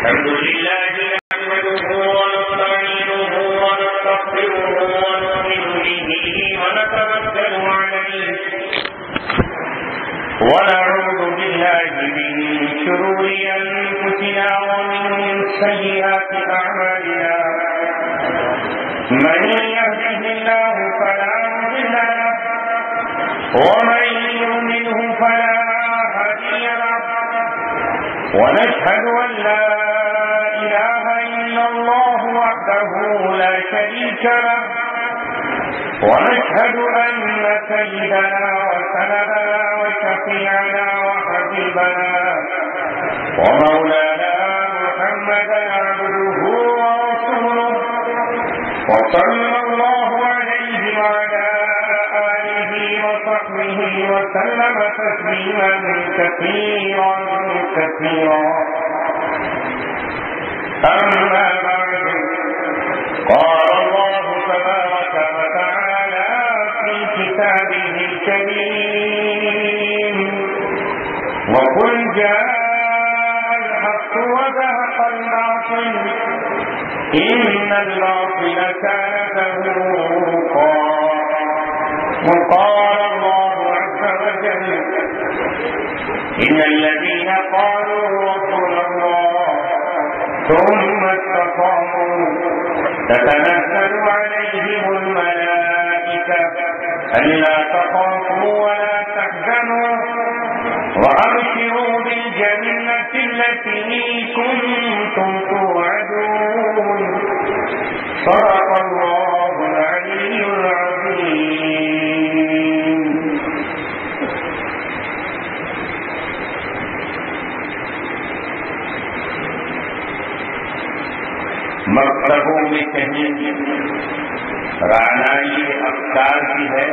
الحمد لله نحمده ونستعينه ونستغفره ونؤمن به ونتوكل عليه ونعوذ بالله من شرور أنفسنا ومن سيئات أعمالنا من يهده الله فلا مضل له ومن يضلله فلا هادي له ونشهد أن لا إله إلا الله وحده لا شريك له ونشهد أن سيدنا وسندنا وشفيعنا وحبيبنا ومولانا محمدا عبده ورسوله وصلى الله عليه وعلى آله وصحبه وسلم تسليما كثيرا كثيرا. أما بعد قال الله تبارك وتعالى في كتابه الكريم وقل جاء الحق وزهق الباطل إن الباطل كان زهوقا. وقال الله عز وجل إن الذين قالوا ربنا الله ثم استقاموا تتنزل عليهم الملائكة ألا تخافوا ولا تحزنوا وأبشروا بالجنة التي كنتم توعدون. صدق الله العلي العظيم. مکتبوں میں کہیں رعنائی افکار بھی ہے،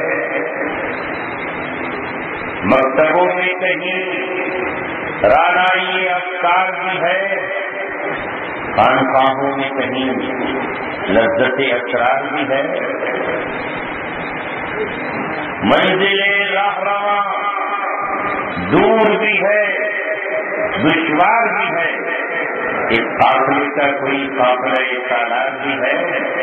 مکتبوں میں کہیں رعنائی افکار بھی ہے، خانقاہوں میں کہیں لذت اسرار بھی ہے، منزل راہ رواں دور بھی ہے، دشوار بھی ہے، ایک قافلے کا کوئی قافلہ سالار بھی ہے،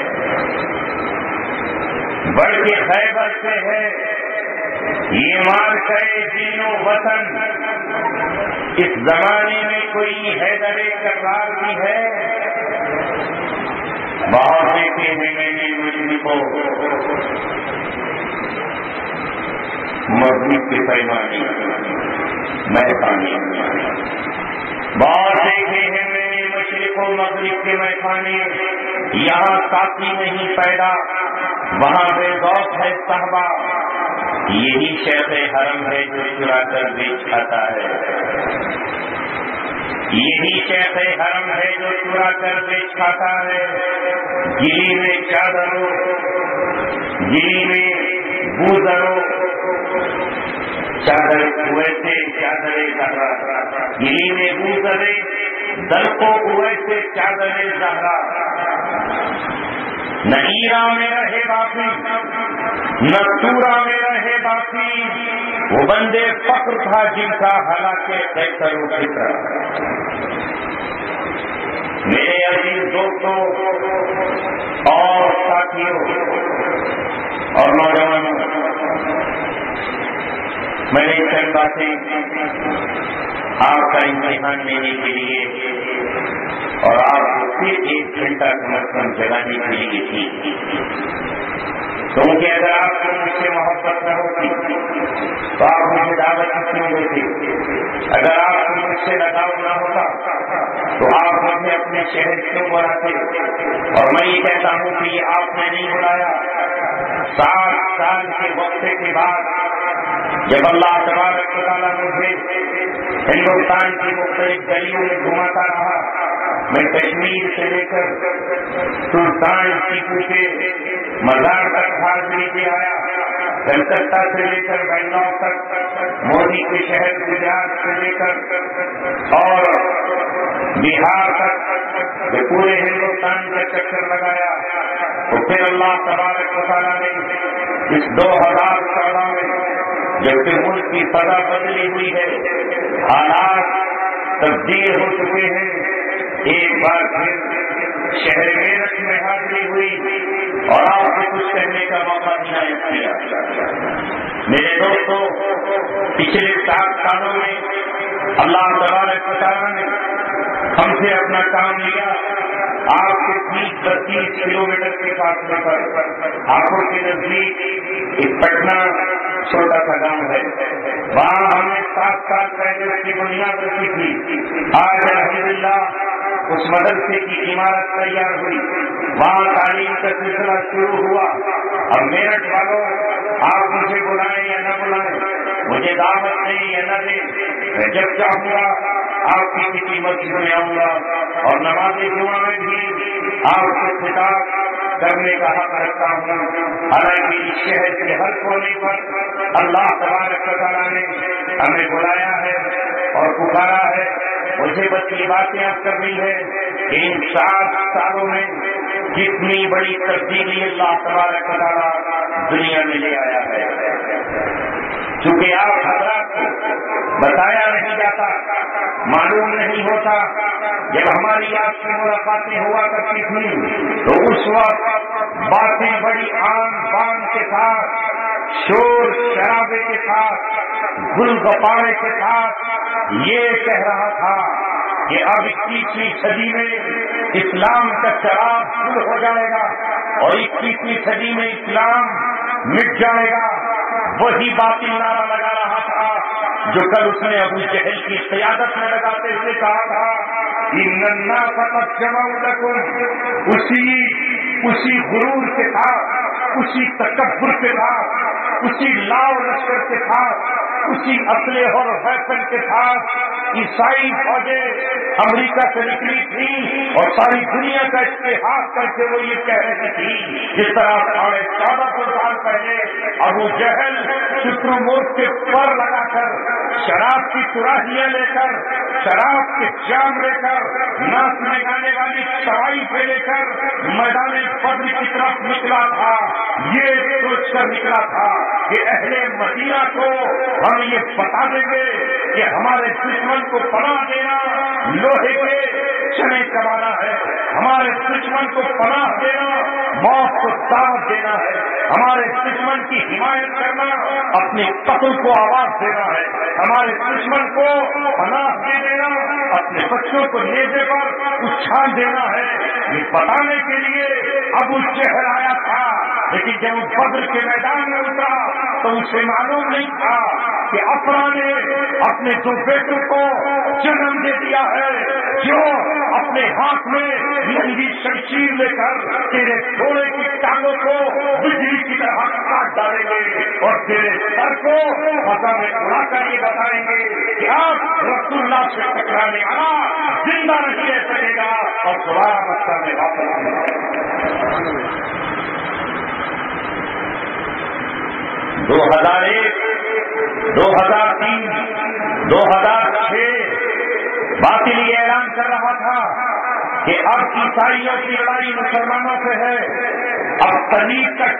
بڑھ کے خیبر سے ہے یہ مار کرے دین و وطن، اس زمانے میں کوئی حیدر کرار بھی ہے. بہت دیکھے ہیں میں نے مجھ کو مذہب کے پیمانے محکانے، بہت دیکھے ہیں میں نے مشرق و مغرب کے محکانے، یہاں ساتھی نہیں پیدا وہاں بے ذوق ہے صحبہ. یہی شیخ حرم ہے جو چرا کر بیچ کھاتا ہے، یہی شیخ حرم ہے جو چرا کر بیچ کھاتا ہے. گلی میں چادرو، گلی میں بوزرو، چادر ویسے چادر زہرا، گلی میں بوزرے دل کو ویسے چادر زہرا. نہ ایرا میں رہے باقی نہ تورا میں رہے باقی، وہ بندے فقر تھا جن کا حالانکہ قیصر و کسریٰ. میرے عزیز دوستوں اور ساتھیوں اور نوجوانوں، میں نے چند باتیں آپ کا امتحان لینے کے لیے اور آپ کو پھر 1 گھنٹہ کم از کم جگانے کے لیے تھی، کیونکہ اگر آپ کو مجھ سے محبت نہ ہوتی تو آپ مجھے دعوت کیوں دیتے؟ اگر آپ کو مجھ سے لگاؤ نہ ہوتا تو آپ مجھے اپنے شہر کیوں بلاتے؟ اور میں یہ کہتا ہوں کہ یہ آپ نے نہیں بلایا. 7 سال کے وقفے کے بعد جب اللہ تبارک و تعالیٰ مجھے ہندوستان کی مختلف گلیوں میں گھماتا رہا، میں کشمیر سے لے کر سلطان ٹیپو کے مزار تک حاضری دے آیا، کلکتہ سے لے کر بنگلور تک، مودی کے شہر گجرات سے لے کر اور بہار تک، میں پورے ہندوستان کا چکر لگایا. تو پھر اللہ تبارک و تعالیٰ نے اس 2014 میں جبکہ ملک کی فضا بدلی ہوئی ہے، حالات تبدیل ہو چکے ہیں، ایک بار پھر شہر میرٹھ میں حاضری ہوئی اور آپ کو کچھ کہنے کا موقع عنایت کیا۔ میرے دوستوں، پچھلے 7 سالوں میں اللہ تبارک و تعالیٰ نے ہم سے اپنا کام لیا۔ آپ کے 30-32 کلومیٹر کے فاصلے پر آنکھوں کے نزدیک ایک پٹنہ چھوٹا سا گاؤں ہے، وہاں ہم نے 7 سال پہلے اس کی بنیاد رکھی تھی۔ آج الحمدللہ اس مدرسے کی عمارت تیار ہوئی، وہاں تعلیم کا سلسلہ شروع ہوا۔ اب میرٹھ والوں، آپ مجھے بلائیں یا نہ بلائیں، مجھے دعوت دیں یا نہ دیں، میں جب چاہوں گا آپ کی کسی مسجد میں آؤں گا اور نماز جمعہ میں بھی آپ سے خطاب کرنے کا حق رکھتا ہوں۔ حالانکہ اس شہر کے ہر کونے پر اللہ تبارک و تعالیٰ نے ہمیں بلایا ہے اور پکارا ہے۔ مجھے بس یہ باتیں اب کرنی ہے کہ ان 7 سالوں میں کتنی بڑی تبدیلی اللہ تبارک و تعالیٰ دنیا میں لے آیا ہے۔ چونکہ آپ حضرات کو بتایا نہیں جاتا، معلوم نہیں ہوتا، جب ہماری آپ کی ملاقاتیں ہوا کرتی تھیں تو اس وقت باتیں بڑی عام بان کے ساتھ، شور شرابے کے ساتھ، گل گپاڑے کے ساتھ یہ کہہ رہا تھا کہ اب 21ویں صدی میں اسلام کا چراغ گل ہو جائے گا اور 21ویں صدی میں اسلام مٹ جائے گا۔ وہی باطل نعرہ لگا رہا تھا جو کل اس نے ابو جہل کی قیادت میں لگاتے ہوئے کہا تھا ان الناس قد جمعوا لكم، اسی غرور کے ساتھ، اسی تکبر کے ساتھ، اسی لاؤ لشکر کے ساتھ، اسی اسلحے اور ویپن کے ساتھ عیسائی فوجیں امریکہ سے نکلی تھی اور ساری دنیا کا اتحاد کر کے وہ یہ کہہ رہی تھی، جس طرح 1400 سال پہلے ابو جہل شتروموت کے پر لگا کر، شراب کی سراہیاں لے کر، شراب کے جام لے کر، ناچنے گانے والی سوائی پہ لے کر میدان بدر کی طرف نکلا تھا، یہ سوچ کر نکلا تھا کہ اہل مدینہ کو ہم یہ بتا دیں گے کہ ہمارے دشمن کو پناہ دینا لوہے کے چنے چبانا ہے، ہمارے دشمن کو پناہ دینا موت کو دعوت دینا ہے، ہمارے دشمن کی حمایت کرنا اپنے قتل کو آواز دینا ہے، ہمارے دشمن کو پناہ دے دینا اپنے بچوں کو نیزے پر اچھال دینا ہے۔ یہ بتانے کے لیے ابو جہل آیا تھا، لیکن جب وہ بدر کے میدان میں اترا تو اسے معلوم نہیں تھا کہ افرا نے اپنے 2 بیٹوں کو جنم دے دیا ہے جو اپنے ہاتھ میں لنگی شمشیر لے کر تیرے گھوڑے کی ٹانگوں کو بجلی کی طرح کاٹ ڈالیں گے اور تیرے سر کو فضا میں اڑا کر یہ بتائیں گے کہ آپ رسول اللہ سے ٹکرانے والا زندہ نہیں رہ سکے گا اور دوبارہ مکہ میں واپس آنے گا۔ 2001 2003 2006 باطل یہ اعلان کر رہا تھا کہ اب عیسائیوں کی لڑائی مسلمانوں سے ہے، اب صلیب کا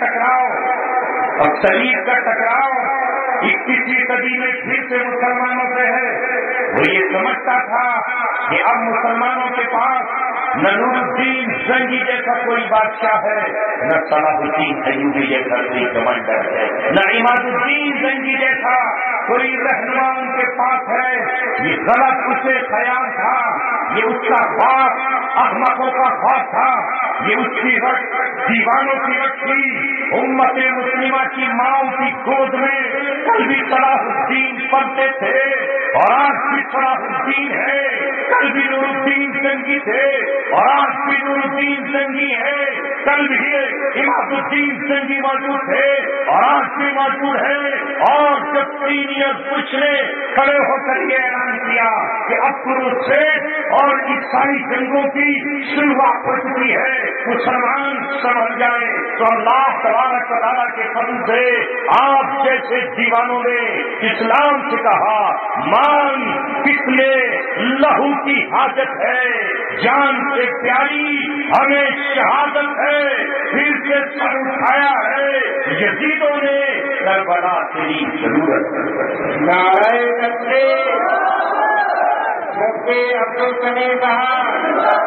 ٹکراؤ 21ویں صدی میں پھر سے مسلمانوں سے ہے۔ وہ یہ سمجھتا تھا کہ اب مسلمانوں کے پاس نہ نور الدین زنگی جیسا کوئی بادشاہ ہے، نہ صلاح الدین ایوبی جیسا کوئی کمانڈر ہے، نہ عماد الدین زنگی جیسا کوئی رہنما ان کے پاس ہے۔ یہ غلط اسے خیال تھا، یہ اس کا خواب احمقوں کا خواب تھا، یہ اس کی رٹ دیوانوں کی رٹ تھی۔ امت مسلمہ کی ماؤں کی گود میں کل بھی صلاح الدین پڑھتے تھے اور آج بھی صلاح الدین ہے، کل بھی نور الدین زنگی تھے اور آج بھی نور الدین زنگی ہے، کل بھی عماد الدین زنگی موجود تھے اور آج بھی موجود ہے۔ اور جب سینئر کچھ نے کھڑے ہو کر یہ اعلان کیا کہ اب سے اور عیسائی جنگوں کی شروعات ہو چکی ہے، مسلمان سمجھ جائیں، تو اللہ تبارک و تعالیٰ کے فضل سے آپ جیسے دیوانوں نے اسلام سے کہا مان کس میں لہو کی حاجت ہے، جان سے پیاری ہمیں شہادت ہے، پھر سے سر اٹھایا ہے یزیدوں نے کربلا تیری ضرورت۔ نعرہ تکبیر، مفتی عبدل سمیع صاحب،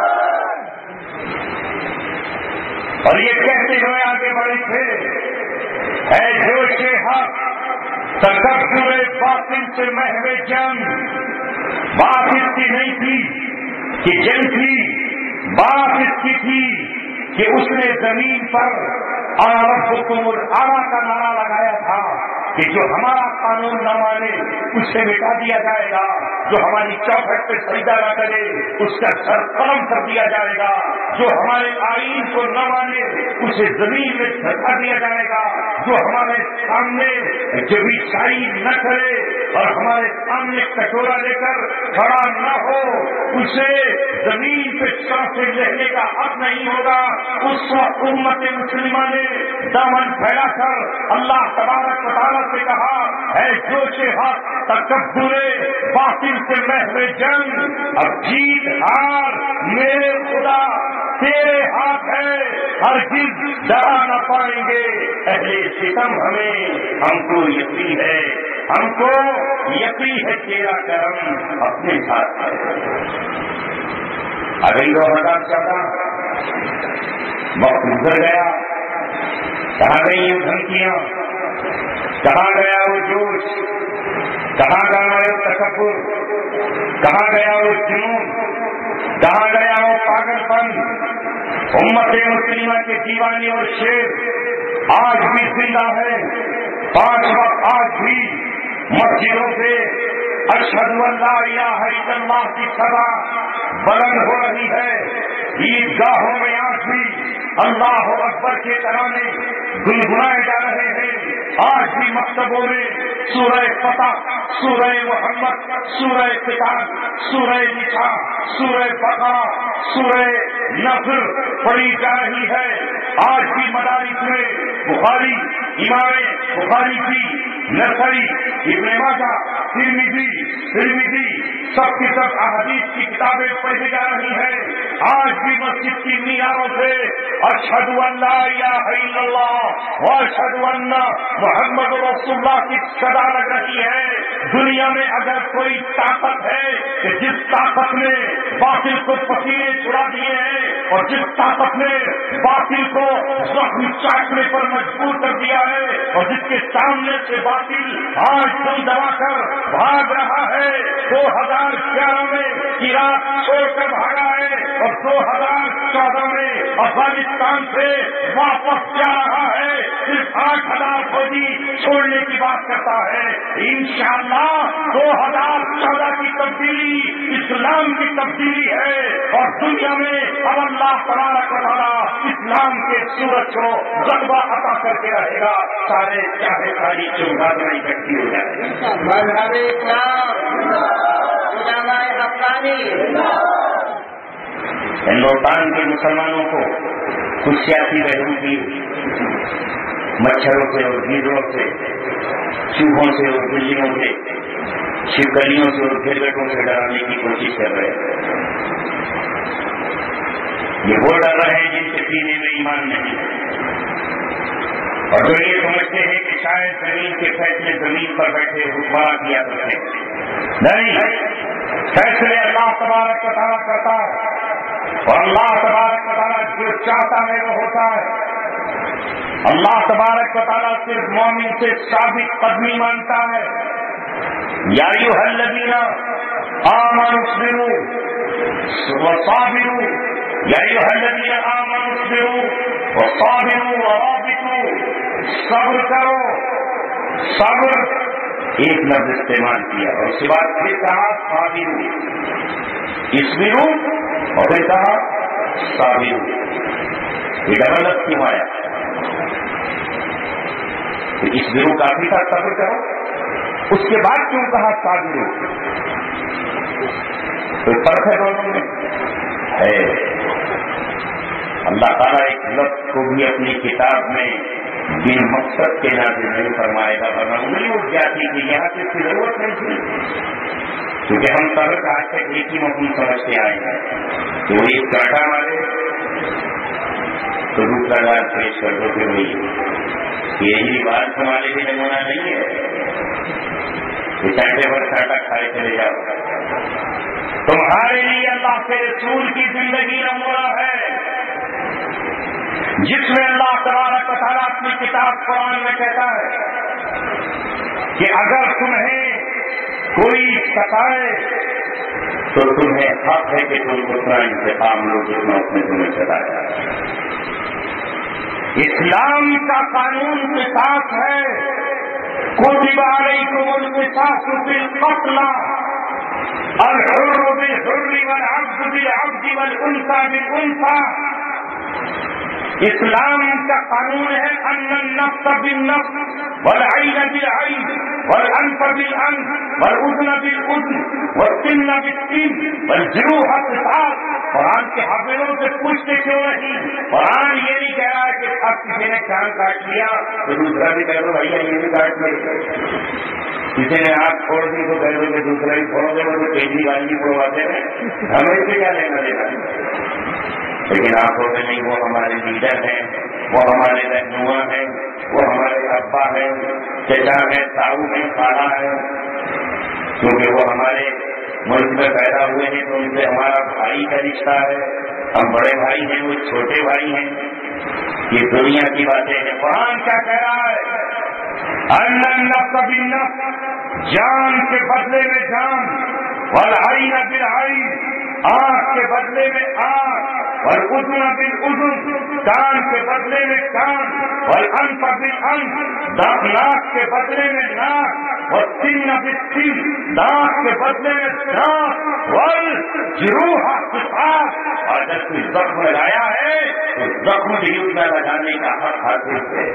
اور یہ کہتے ہوئے آگے بڑھے تھے، ہے جوش حق تکبر باطل سے محو جنگ. بات اس کی نہیں تھی کہ جنگ تھی، بات اس کی تھی کہ اس نے زمین پر ربکم الاعلی کا نعرہ لگایا تھا کہ جو ہمارا قانون نہ مانے اس سے مٹا دیا جائے گا، جو ہماری چوکھٹ پہ سجدہ نہ کرے اس کا سر قلم کر دیا جائے گا، جو ہمارے آئین کو نہ مانے اسے زمین میں دھکا دیا جائے گا، جو ہمارے سامنے جب عیسائی نہ کرے اور ہمارے سامنے کٹورا لے کر کھڑا نہ ہو اسے زمین پہ سانسیں لینے کا حق نہیں ہوگا. اس وقت امت مسلمہ نے دامن پھیلا کر اللہ تبارک و تعالیٰ سے کہا، ہے جوش حق تکبر باطل سے محو جنگ، اب جیت ہار میرے خدا تیرے ہاتھ ہے، ہرگز ڈرا نہ پائیں گے اہل ستم ہم کو یقین ہے، ہم کو یقین ہے تیرا کرم اپنے ساتھ ہے. اگئی 2014 وقت گزر گیا، کہاں گئی یہ دھمکیاں، کہاں گیا وہ جوش، کہاں گیا وہ تکبر، کہاں گیا وہ جنون، کہاں گیا وہ پاگل پن. امت مسلمہ کے دیوانے اور شیر آج بھی زندہ ہے. 5 وقت آج بھی مسجدوں سے اشہد ان لا الہ الا اللہ کی صدا بلند ہو رہی ہے. عیدگاہوں میں آج بھی اللہ اکبر کے ترانے گنگنائے جا رہے ہیں. آج بھی مکتبوں میں سورہ فتح، سورہ محمد، سورہ قتال، سورہ نساء، سورہ بقرہ، سورہ نصر پڑھی جا رہی ہے. آج بھی مدارس میں بخاری، امام بخاری کی نرسری، ابن ماجہ، ترمذی سب کی سب احادیث کی کتابیں پڑھی جا رہی ہیں. آج بھی مسجد کی میناروں سے اشہد ان لا الہ الا اللہ واشہد ان محمد رسول اللہ کی صدا لگ رہی ہے. دنیا میں اگر کوئی طاقت ہے کہ جس طاقت نے باطل کو پسینے چھڑا دیے ہیں اور جس طاقت نے باطل کو زخم چاٹنے پر مجبور کر دیا ہے اور جس کے سامنے سے باطل آج دم دبا کر بھاگ رہا ہے، 2011 میں عراق چھوڑ کر بھاگا ہے اور 2014 میں افغانستان سے واپس جا رہا ہے، صرف 8,000 فوجی چھوڑنے کی بات کرتا ہے. انشاءاللہ 2014 کی تبدیلی اسلام کی تبدیلی ہے اور دنیا میں اب اللہ تبارک و تعالی اسلام کے سورج کو غلبہ عطا کر کے رہے گا. سارے چاہے ساری چنگادیں اکٹھی ہو جائیں گی. مذہب اسلام، علماء حقانی. ہندوستان کے مسلمانوں کو کچھ سیاسی رہنوں کی مچھروں سے اور گیدڑوں سے، چوہوں سے اور بلیوں سے، چھپکلیوں سے اور گرگٹوں سے ڈرانے کی کوشش کر رہے ہیں. یہ وہ ڈر رہے ہیں جن کے سینے میں ایمان نہیں ہے اور جو یہ سمجھتے ہیں کہ شاید زمین کے فیصلے زمین پر بیٹھے حکمراں کیا کرتے ہیں. نہیں، فیصلے اللہ تبارک و تعالیٰ کرتا ہے اور اللہ تبارک و تعالیٰ جو چاہتا ہے وہ ہوتا ہے. اللہ تبارک و تعالیٰ صرف مومن سے ثابت قدمی مانتا ہے. یا ایھا الذین آمنوا اصبروا وصابروا، یا ایھا الذین آمنوا اصبروا وصابروا ورابطوا، صبر کرو. صبر ایک لفظ استعمال کیا اور اس کے بعد پھر کہا صابروا، اصبروا اور پھر کہا صابروا. یہ ڈبل لفظ کیوں آیا؟ اصبروا کافی تھا، صبر کرو. اس کے بعد کیوں کہا صابروا؟ کوئی فرق ہے دونوں میں؟ ہے. اللہ تعالیٰ ایک لفظ کو بھی اپنی کتاب میں بن مقصد کے نازل نہیں فرمائے گا، ورنہ انہیں اٹھ جاتی کہ یہاں سے اس کی ضرورت نہیں تھی. کیونکہ ہم سب آج تک ایک ہی مفہوم سمجھتے آئے ہیں کہ وہ ایک کاٹا مارے تو دوسرا لاج پیش کر دو کہ وہی یہ بات ہمارے لیے نمونہ نہیں ہے کہ چاٹے پر کاٹا کھائے چلے جاؤ. تمہارے لیے اللہ کے رسول کی زندگی نمونہ ہے، جس میں اللہ تبارک و تعالیٰ اپنی کتاب قرآن میں کہتا ہے کہ اگر تمہیں کوئی ستائے تو تمہیں حق ہے کہ تم اتنا انتقام لو جتنا اس نے تمہیں ستایا۔ اسلام کا قانون قصاص ہے، کتب علیکم القصاص فی القتل، الحر بالحر والعبد بالعبد والانثى بالانثى۔ اسلام کا قانون ہے ان النفس بالنفس والعین بالعین والانف بالانف والاذن بالاذن والسن بالسن والجروح قصاص۔ قرآن کے حافظوں سے پوچھتے کیوں نہیں؟ قرآن یہ نہیں کہہ رہا ہے کہ اب کسی نے کان کاٹ لیا تو دوسرا بھی کہہ دو بھیا یہ بھی کاٹ لے، کسی نے آنکھ چھوڑ دی تو کہہ دو کہ دوسرا بھی چھوڑ دے، وہ تو کیجریوال جی پڑواتے ہیں، ہمیں اس سے کیا لینا دینا؟ لیکن آپ ہوتے نہیں، وہ ہمارے لیڈر ہیں، وہ ہمارے رہنما ہیں، وہ ہمارے ابا ہیں، چچا ہیں، تاؤ ہیں، خالہ ہیں، کیونکہ وہ ہمارے ملک میں پیدا ہوئے ہیں تو ان سے ہمارا بھائی کا رشتہ ہے، ہم بڑے بھائی ہیں، وہ چھوٹے بھائی ہیں۔ یہ دنیا کی باتیں ہیں۔ قرآن کیا کہہ رہا ہے؟ ان النفس بالنفس، جان کے بدلے میں جان، والعین بالعین، آنکھ کے بدلے میں آنکھ، والاذن بالاذن، کان کے بدلے میں کان، والانف بالانف، ناک کے بدلے میں ناک، والسن بالسن، دانت کے بدلے میں دانت، والجروح قصاص۔ اور جب کوئی زخم لگایا ہے تو زخم بھی اتنا لگانے کا حق حاصل ہے۔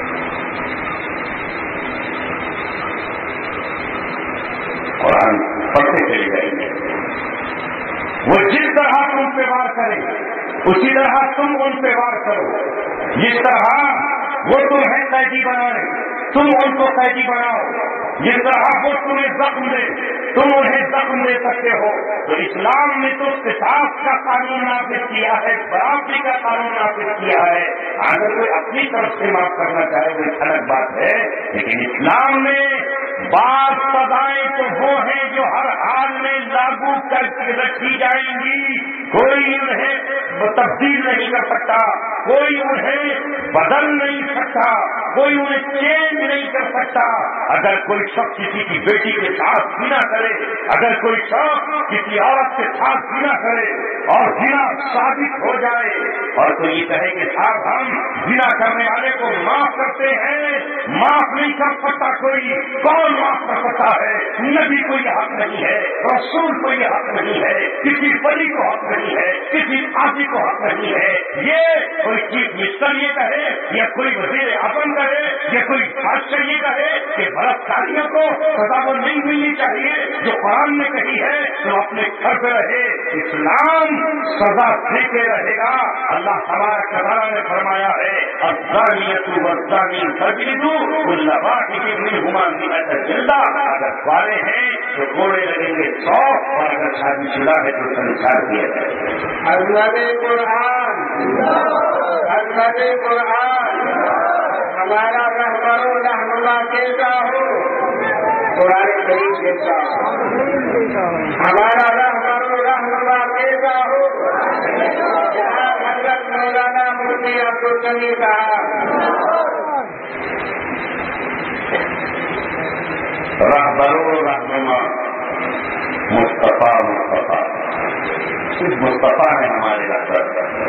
قرآن پڑھتے چلے جائیں گے، وہ جس طرح تم پہ وار کرے اسی طرح تم ان پہ وار کرو، جس طرح وہ تمہیں قیدی بنائے تم ان کو قیدی بناؤ، جس طرح وہ تمہیں زخم دے تم انہیں زخم دے سکتے ہو۔ تو اسلام نے تو قصاص کا قانون نافذ کیا ہے، برابری کا قانون نافذ کیا ہے۔ اگر کوئی اپنی طرف سے معاف کرنا چاہے وہ ایک الگ بات ہے، لیکن اسلام میں بعض سزائیں تو وہ ہیں جو ہر حال میں لاگو کر کے رکھی جائیں گی، کوئی انہیں تبدیل نہیں کر سکتا، کوئی انہیں بدل نہیں سکتا، کوئی انہیں چینج نہیں کر سکتا۔ اگر کوئی شخص کسی کی بیٹی کے ساتھ زنا کرے، اگر کوئی شخص کسی عورت کے ساتھ زنا کرے اور زنا ثابت ہو جائے اور کوئی یہ کہے کہ صاحب ہم زنا کرنے والے کو معاف کرتے ہیں، معاف نہیں کر سکتا کوئی، کون معاف کر سکتا ہے؟ نبی کو یہ حق نہیں ہے، رسول کو یہ حق نہیں ہے، کسی ولی کو حق نہیں ہے، کسی قاضی کو حق نہیں ہے۔ یہ کوئی چیف منسٹر یہ کہے یا کوئی وزیر اعظم کہے یا کوئی بادشاہ یہ کہے کہ بلاکاریوں کو سزا وہ نہیں ملنی چاہیے جو قرآن نے کہی ہے تو اپنے گھر پہ رہے۔ اسلام سزا دے کے رہے گا۔ اللہ ہمارا کتارا نے فرمایا ہے الزانیۃ والزانی فاجلدوا كل واحد منهما 100 جلدہ۔ اگر والے ہیں تو کوڑے لگیں گے 100 اور اگر شادی شدہ ہے تو سنسار دیا جائے گا۔ عظمت قرآن، عظمت قرآن، ہمارا رہبر و رہنما کیسا ہو؟ قرآن شریف کیسا ہو؟ ہمارا رہبر و رہنما کیسا ہو؟ جہاں حضرت مولانا مفتی عبدالغنی صاحب رہبر و رہنما مصطفیٰ صرف مصطفیٰ ہے ہمارے رہبر۔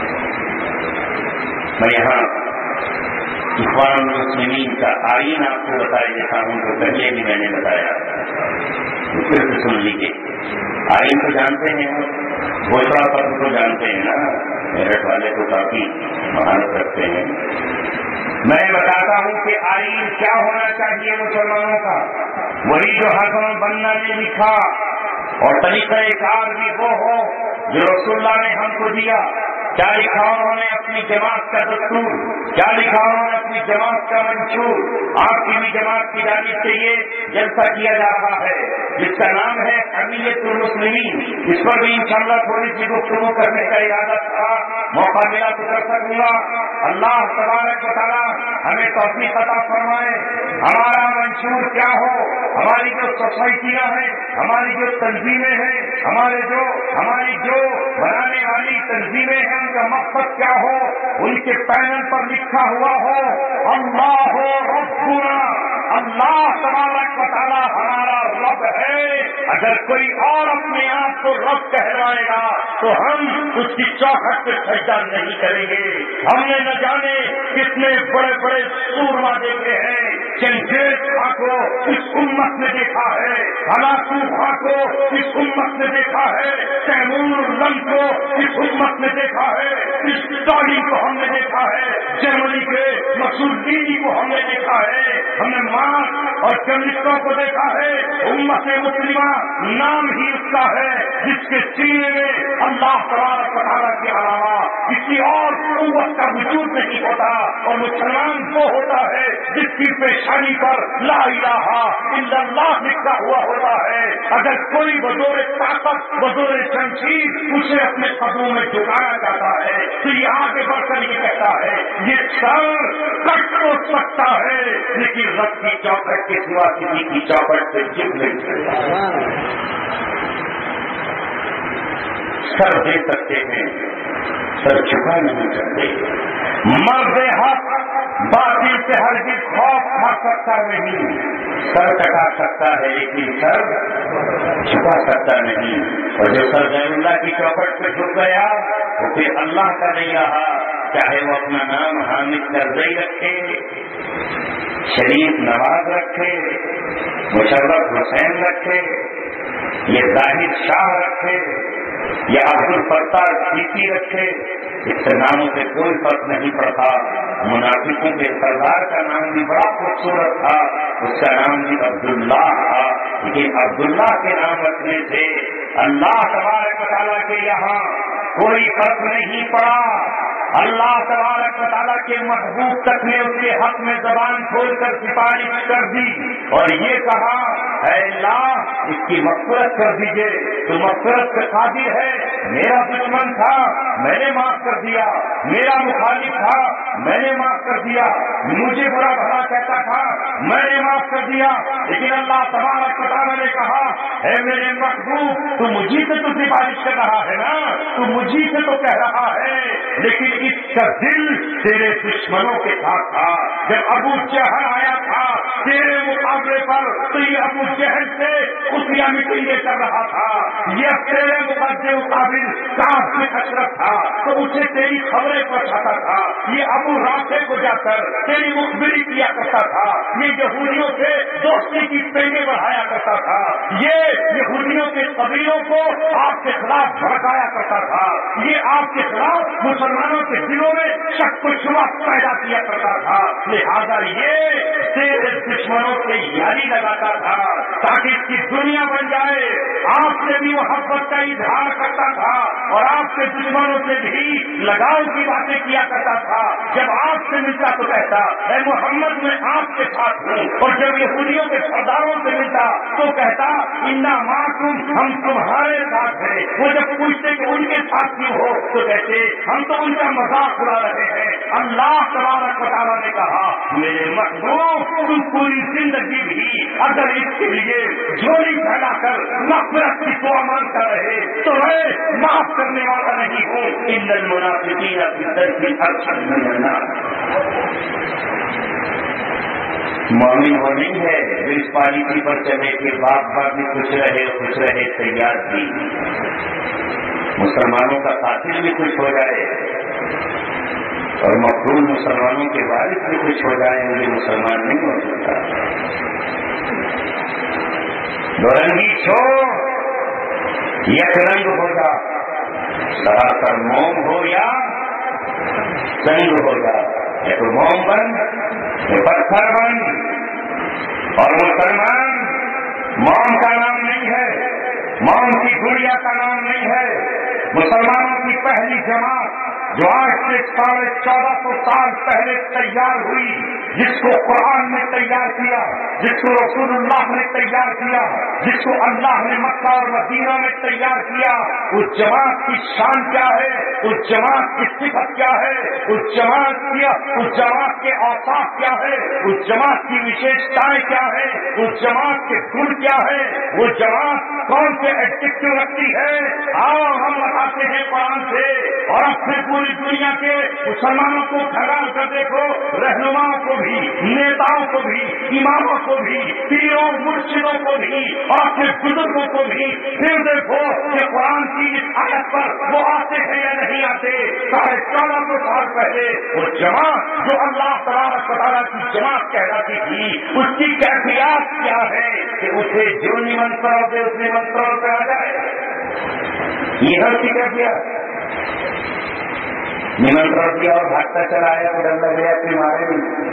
میں یہاں اخوان المسلمین کا آئین آپ کو بتایا دیتا ہوں جو پہلے بھی میں نے بتایا، پھر سے سن لیجیے۔ آئین تو جانتے ہیں، گھوشنا پتر تو جانتے ہیں نا، میرٹھ والے تو کافی مہارت رکھتے ہیں۔ میں بتاتا ہوں کہ آئین کیا ہونا چاہیے مسلمانوں کا، وہی جو حسن بننا نے لکھا، اور طریقہ کار بھی وہ ہو جو رسول اللہ نے ہم کو دیا۔ کیا لکھا انہوں نے اپنی جماعت کا دستور، کیا لکھا انہوں نے اپنی جماعت کا منشور. آپ کی بھی جماعت کی جانب سے یہ جلسہ کیا جا رہا ہے جس کا نام ہے حمیت المسلمین. اس پر بھی انشاءاللہ تھوڑی سی گفتگو کرنے کا ارادہ تھا، موقع ملا تو کر سکوں گا. اللہ تبارک و تعالیٰ ہمیں توفیق عطا فرمائے. ہمارا منشور کیا ہو، ہماری جو سوسائٹیاں ہیں، ہماری جو تنظیمیں ہیں، ہماری جو بنانے والی تنظیمیں ہیں، ان کا مقصد کیا ہو، ان کے پینل پر لکھا ہوا ہو اللہ ربنا، اللہ تبارک و تعالیٰ ہمارا رب ہے. اگر کوئی اور اپنے آپ کو رب کہلوائے گا تو ہم اس کی چوکھٹ پہ سجدہ نہیں کریں گے. ہم نے نہ جانے کتنے بڑے بڑے سورما دیکھے ہیں. چنگیز خان کو اس امت نے دیکھا ہے، ہلاکو خان کو اس امت نے دیکھا ہے، تیمور لنگ کو اس امت نے دیکھا ہے، اسٹالین کو ہم نے دیکھا ہے، جرمنی کے مسولینی کو ہم نے دیکھا ہے، ہم نے مارکس اور کمیونسٹوں کو دیکھا ہے. امت مسلمہ نام ہی اس کا ہے جس کے سینے میں اللہ تبارک و تعالیٰ کے علاوہ کسی اور قوت کا وجود نہیں ہوتا. اور مسلمان وہ ہوتا ہے جس کی پیشانی پر لا الہ الا اللہ لکھا ہوا ہوتا ہے. اگر کوئی بطور طاقت بطور شمشیر اسے اپنے قدموں میں جھکایا جاتا ہے تو یہ آگے بڑھ کر یہ کہتا ہے یہ سر کٹ تو سکتا ہے لیکن رب کی چوکھٹ کے سوا کسی کی چوکھٹ سے جھک نہیں سکتا. سر دے سکتے ہیں، سر جھکا نہیں سکتے. مرد حق باطل سے ہرگز خوف کھا سکتا نہیں، سر کٹا سکتا ہے لیکن سر جھکا سکتا نہیں. اور جو سر غیر اللہ کی چوکھٹ پہ جھک گیا وہ پھر اللہ کا نہیں رہا، چاہے وہ اپنا نام حامد کرزئی رکھے، شریف نواز رکھے، مشرف حسین رکھے، یہ زاہد شاہ رکھے یا عبد الفتاح سیسی رکھے. اس سے ناموں سے کوئی فرق نہیں پڑتا. منافقوں کے سردار کا نام بھی بڑا خوبصورت تھا، اس کا نام بھی عبداللہ تھا. لیکن عبداللہ کے نام رکھنے سے اللہ تبارک و تعالیٰ کے یہاں کوئی فرق نہیں پڑا. اللہ تبارک و تعالیٰ کے محبوب تک نے اس کے حق میں زبان کھول کر سفارش کر دی اور یہ کہا اے اللہ اس کی مغفرت کر دیجئے، تو مغفرت کا قادر ہے. میرا دشمن تھا میں نے معاف کر دیا، میرا مخالف تھا میں نے معاف کر دیا، مجھے برا بھلا کہتا تھا میں نے معاف کر دیا. لیکن اللہ تبارک و تعالیٰ نے کہا اے میرے محبوب تو مجھے سے تو سفارش کر رہا ہے نا، تو مجھے سے تو کہہ رہا ہے، لیکن اس کا دل تیرے دشمنوں کے ساتھ تھا. جب ابو جہل آیا تھا تیرے مقابلے پر تو یہ ابو جہل سے خفیہ میٹنگیں کر رہا تھا. یہ تیرے مقابل کاف میں اشرف تھا تو اسے تیری خبریں پہنچاتا تھا. یہ ابو رافع کو جا کر تیری مخبری کیا کرتا تھا. یہ یہودیوں سے دوستی کی پینے بڑھایا کرتا تھا. یہ یہودیوں کے قبیلوں کو آپ کے خلاف بھڑکایا کرتا تھا. یہ آپ کے خلاف مسلمانوں کے دلوں میں شک و شبہ پیدا کیا کرتا تھا. لہذا یہ تیرے دشمنوں سے یاری لگاتا تھا تاکہ اس کی دنیا بن جائے. آپ سے بھی محبت کا اظہار کرتا تھا اور آپ کے دشمنوں سے بھی لگاؤ کی باتیں کیا کرتا تھا. جب آپ سے ملتا تو کہتا اے محمد میں آپ کے ساتھ ہوں، اور جب یہودیوں کے سرداروں سے ملتا تو کہتا انا معکم ہم تمہارے ساتھ ہیں. وہ جب پوچھتے کہ ان کے ساتھ کیوں ہو تو کہتے ہم تو ان کا مذاق اڑا رہے ہیں. اللہ تبارک و تعالیٰ نے کہا میرے محبوب تم پوری زندگی بھی اگر اس کے لیے جھولی پھیلا کر مغفرت کی دعا مانگتا رہے تو میں معاف کرنے والا نہیں ہوں. ان المنافقین فی الدرک الاسفل من النار. مومن وہ نہیں ہے جو اس پالیسی پر چلے کہ باپ بھی خوش رہے تیار بھی. مسلمانوں کا قاتل بھی خوش ہو جائے اور مقبول مسلمانوں کے والد بھی خوش ہو جائے، مجھے مسلمان نہیں ہو سکتا. دو رنگی چھوڑ یک رنگ ہو جا، سراسر موم ہو یا سنگ ہو جا. یا تو موم بن یا پتھر بن. اور مسلمان موم کا نام نہیں ہے، موم کی گڑیا کا نام نہیں ہے. مسلمانوں کی پہلی جماعت جو آج سے 1450 سال پہلے تیار ہوئی، جس کو قرآن نے تیار کیا، جس کو رسول اللہ نے تیار کیا، جس کو اللہ نے مکہ اور مدینہ میں تیار کیا، اس جماعت کی شان کیا ہے، اس جماعت کی صفت کیا ہے، اس جماعت کے اوصاف کیا ہے، اس جماعت کی وشیشتائیں کیا ہے، اس جماعت کے گن کیا ہے، وہ جماعت کون سے ایڈجیکٹو رکھتی ہے، آؤ ہم بتاتے ہیں قرآن سے، اور اب پھر پوری دنیا کے مسلمانوں کو کھگال کر دیکھو، رہنماؤں کو بھی، نیتاؤں کو بھی، اماموں کو بھی، پیروں مرشدوں کو بھی، اور اپنے بزرگوں کو بھی، پھر دیکھو کہ قرآن کی اس آیت پر وہ آتے ہیں یا نہیں آتے۔ 1450 سال پہلے وہ جماعت جو اللہ تبارک و تعالیٰ کی جماعت کہلاتی تھی، اس کی کیفیات کیا ہے کہ اسے جو نمنترا دے اس نمنترا پہ آ جائے، یہ ہے اس کی کیفیات۔ نمنترا دیا اور بھاگتا چلا آیا، ڈر لگ گیا اپنے مارے نہیں،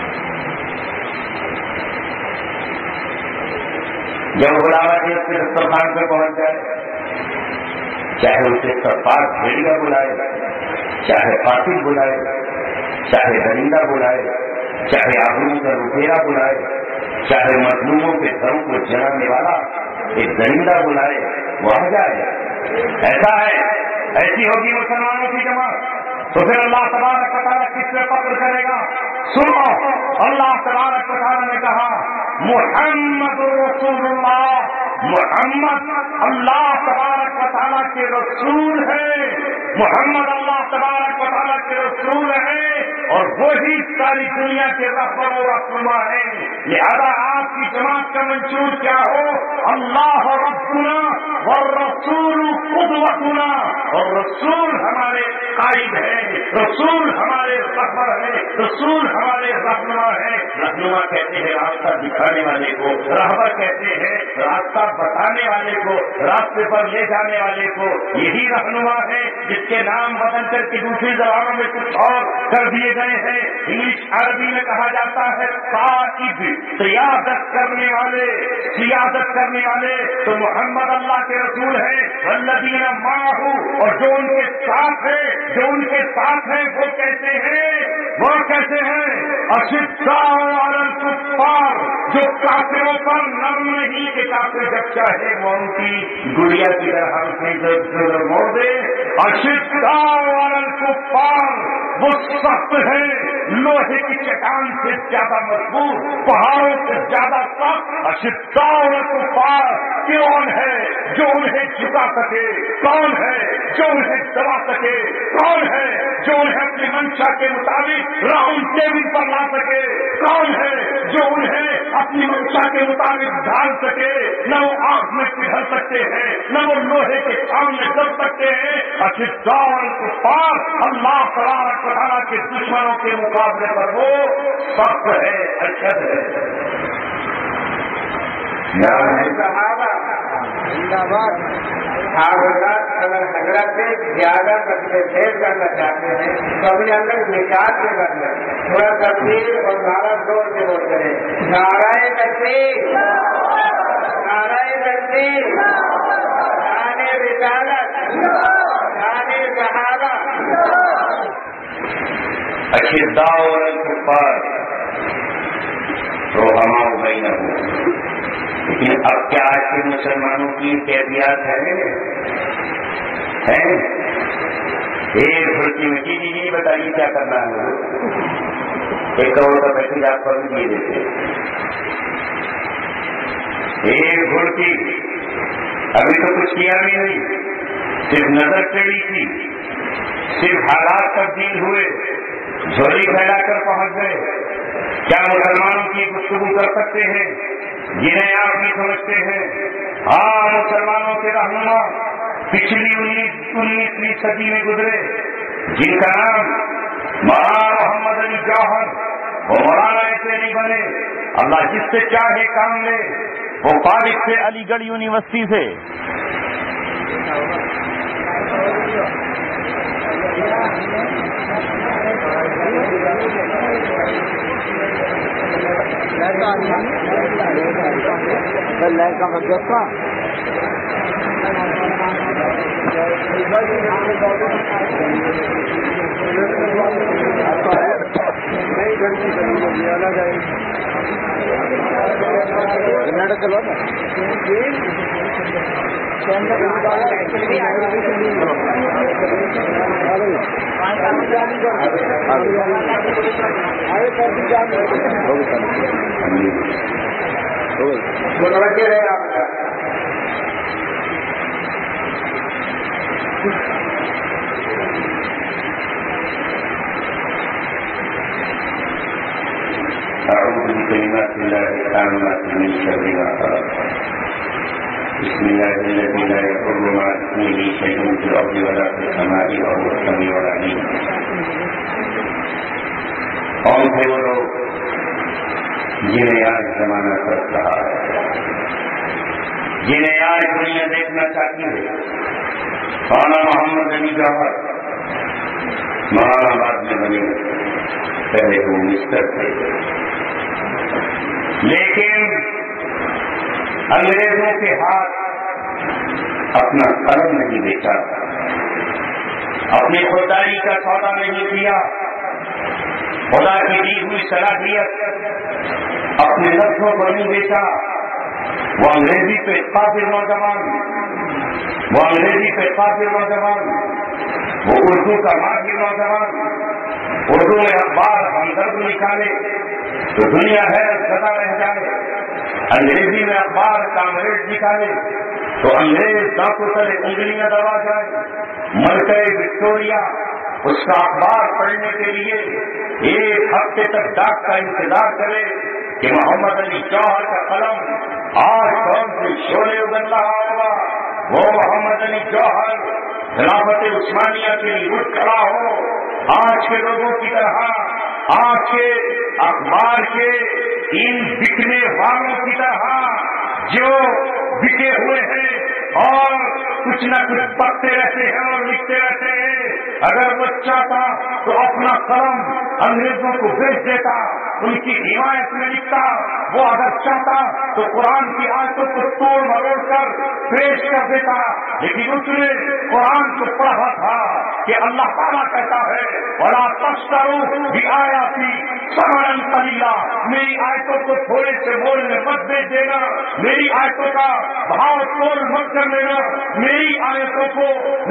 جب بلاوا دے اس کے دسترخوان پہ پہنچ جائے، چاہے اسے سرپار بھیڑیا بلائے، چاہے قاتل بلائے، چاہے درندہ بلائے، چاہے آبروں کا لٹیرا بلائے، چاہے مظلوموں کے سروں کو جلانے والا ایک درندہ بلائے، وہ آ جائے۔ ایسا ہے، ایسی ہوگی مسلمانوں کی جماعت، تو پھر اللہ تبارک و تعالیٰ کس سے فخر کرے گا؟ سنو، اللہ تبارک و تعالیٰ نے کہا محمد رسول اللہ، محمد اللہ تبارک و تعالیٰ کے رسول ہے، محمد اللہ تبارک و تعالیٰ کے رسول ہے، اور وہی ساری دنیا کے رہبر و رہنما ہیں۔ لہذا آپ کی جماعت کا منشور کیا ہو؟ اللہ ربنا والرسول قدوتنا، اور رسول ہمارے قائد ہیں، رسول ہمارے رہبر ہیں، رسول ہمارے رہنما ہیں۔ رہنما کہتے ہیں راستہ دکھانے والے کو، رہبر کہتے ہیں راستہ بتانے والے کو، راستے پر لے جانے والے کو۔ یہی رہنما ہے جس کے نام بدل کر کے دوسری زبانوں میں کچھ اور کر دیے گئے ہیں۔ انگلش عربی میں کہا جاتا ہے قائد، سیادت کرنے والے، سیادت کرنے والے تو محمد اللہ کے رسول ہیں، والذین معہ، اور جو ان کے ساتھ ہے، جو ان کے ساتھ ہیں وہ کیسے ہیں اشداء علی الکفار، جو کافروں پر نرم نہیں کہ کافر جب چاہے وہ ان کی گڑیا کی طرح اپنی موڑ دے۔ اشداء علی الکفار، وہ سخت ہے، لوہے کی چٹان سے زیادہ مضبوط، پہاڑوں سے زیادہ سخت۔ اشداء علی الکفار کون ہے جو انہیں جھکا سکے؟ کون ہے جو انہیں دبا سکے؟ کون ہے جو انہیں اپنی منشا کے مطابق راؤنڈ ٹیبل پر لا سکے؟ کون ہے جو انہیں اپنی منشا کے مطابق ڈال سکے؟ نہ وہ آنکھ میں پگھل سکتے ہیں، نہ وہ لوہے کے سامنے کر سکتے ہیں۔ اشداء علی الکفار، اللہ تبارک و تعالیٰ کے دشمنوں کے مقابلے پر وہ سخت ہے، اشد ہے۔ آپ اگر حضرت سے زیادہ تصویر کرنا چاہتے ہیں تو اپنے اندر نکال کے کرنا، تھوڑا تصویر اور زیادہ زور سے بول کریں نعرہ تکبیر، نعرہ تکبیر، شان رسالت، شان شہادت۔ اشداء علی الکفار رحماء بینہم، لیکن اب کیا آج کے مسلمانوں کی کیفیات ہے؟ ایک گھڑکی مٹی کی نہیں بتائیے کیا کرنا ہے، 1 کروڑ کا پیکج آپ پر دیے دیتے، ایک گھڑکی، ابھی تو کچھ کیا بھی نہیں، صرف نظر ٹیڑھی کی، صرف حالات تبدیل ہوئے، جھولی پھیلا کر پہنچ گئے۔ کیا مسلمانوں کی گفتگو کر سکتے ہیں جنہیں آپ بھی سمجھتے ہیں؟ ہاں، مسلمانوں کے رہنما پچھلی 19ویں صدی میں گزرے، جن کا نام مولانا محمد علی جوہر، وہ مولانا ایسے نہیں بنے، اللہ جس سے چاہے کام لے۔ وہ خالد سے علی گڑھ یونیورسٹی سے متوجہ رہے آپ کا أعوذ بكلمات الله التامات من شر ما خلق. بسم الله الذي لا يضر مع اسمه شيء في الأرض ولا في السماء وهو السميع العليم. کون تھے وہ لوگ جنہیں آج زمانہ کر رہا ہے، جنہیں آج دنیا دیکھنا چاہتی ہے؟ مولانا محمد علی جوہر مولانا آباد میں بنے، پہلے وہ مسٹر تھے، لیکن انگریزوں کے ہاتھ اپنا قلم نہیں بیچا، اپنی خودداری کا سودا نہیں کیا، خدا کی دی ہوئی صلاحیت اپنے لفظوں پر نہیں بیچا. وہ انگریزی پہ قابل نوجوان، وہ انگریزی پہ قابل نوجوان، وہ اردو کا ماہر نوجوان، اردو میں اخبار ہمدرد نکالے تو دنیا حیرت زدہ رہ جائے، انگریزی میں اخبار کا انگریز نکالے تو انگریز دانتوں تلے انگلیاں دبا جائے. ملکہ وکٹوریا اس کا اخبار پڑھنے کے لیے ایک ہفتے تک ڈاک کا انتظار کرے کہ محمد علی جوہر کا قلم آج کون سے شعلے اگل رہا ہوگا. وہ محمد علی جوہر خلافت عثمانیہ کے لیے اٹھ کھڑا ہو، آج کے لوگوں کی طرح، آج کے اخبار کے ان بکنے والوں کی طرح جو بکے ہوئے ہیں اور کچھ نہ کچھ پڑھتے رہتے ہیں اور لکھتے رہتے ہیں. اگر وہ چاہتا تو اپنا قلم انگریزوں کو بیچ دیتا، ان کی حمایت میں لکھتا. وہ اگر چاہتا تو قرآن کی آیتوں کو توڑ مروڑ کر پیش کر دیتا، لیکن اس نے قرآن کو پڑھا تھا کہ اللہ تعالیٰ کہتا ہے وَلَا تَشْتَرُوا بِآيَاتِي ثَمَنًا قَلِيلًا، میری آیتوں کو تھوڑے سے مول میں مت بیچ دینا، میری آیتوں کا بھاؤ تول مت کر لینا، میری آیتوں کو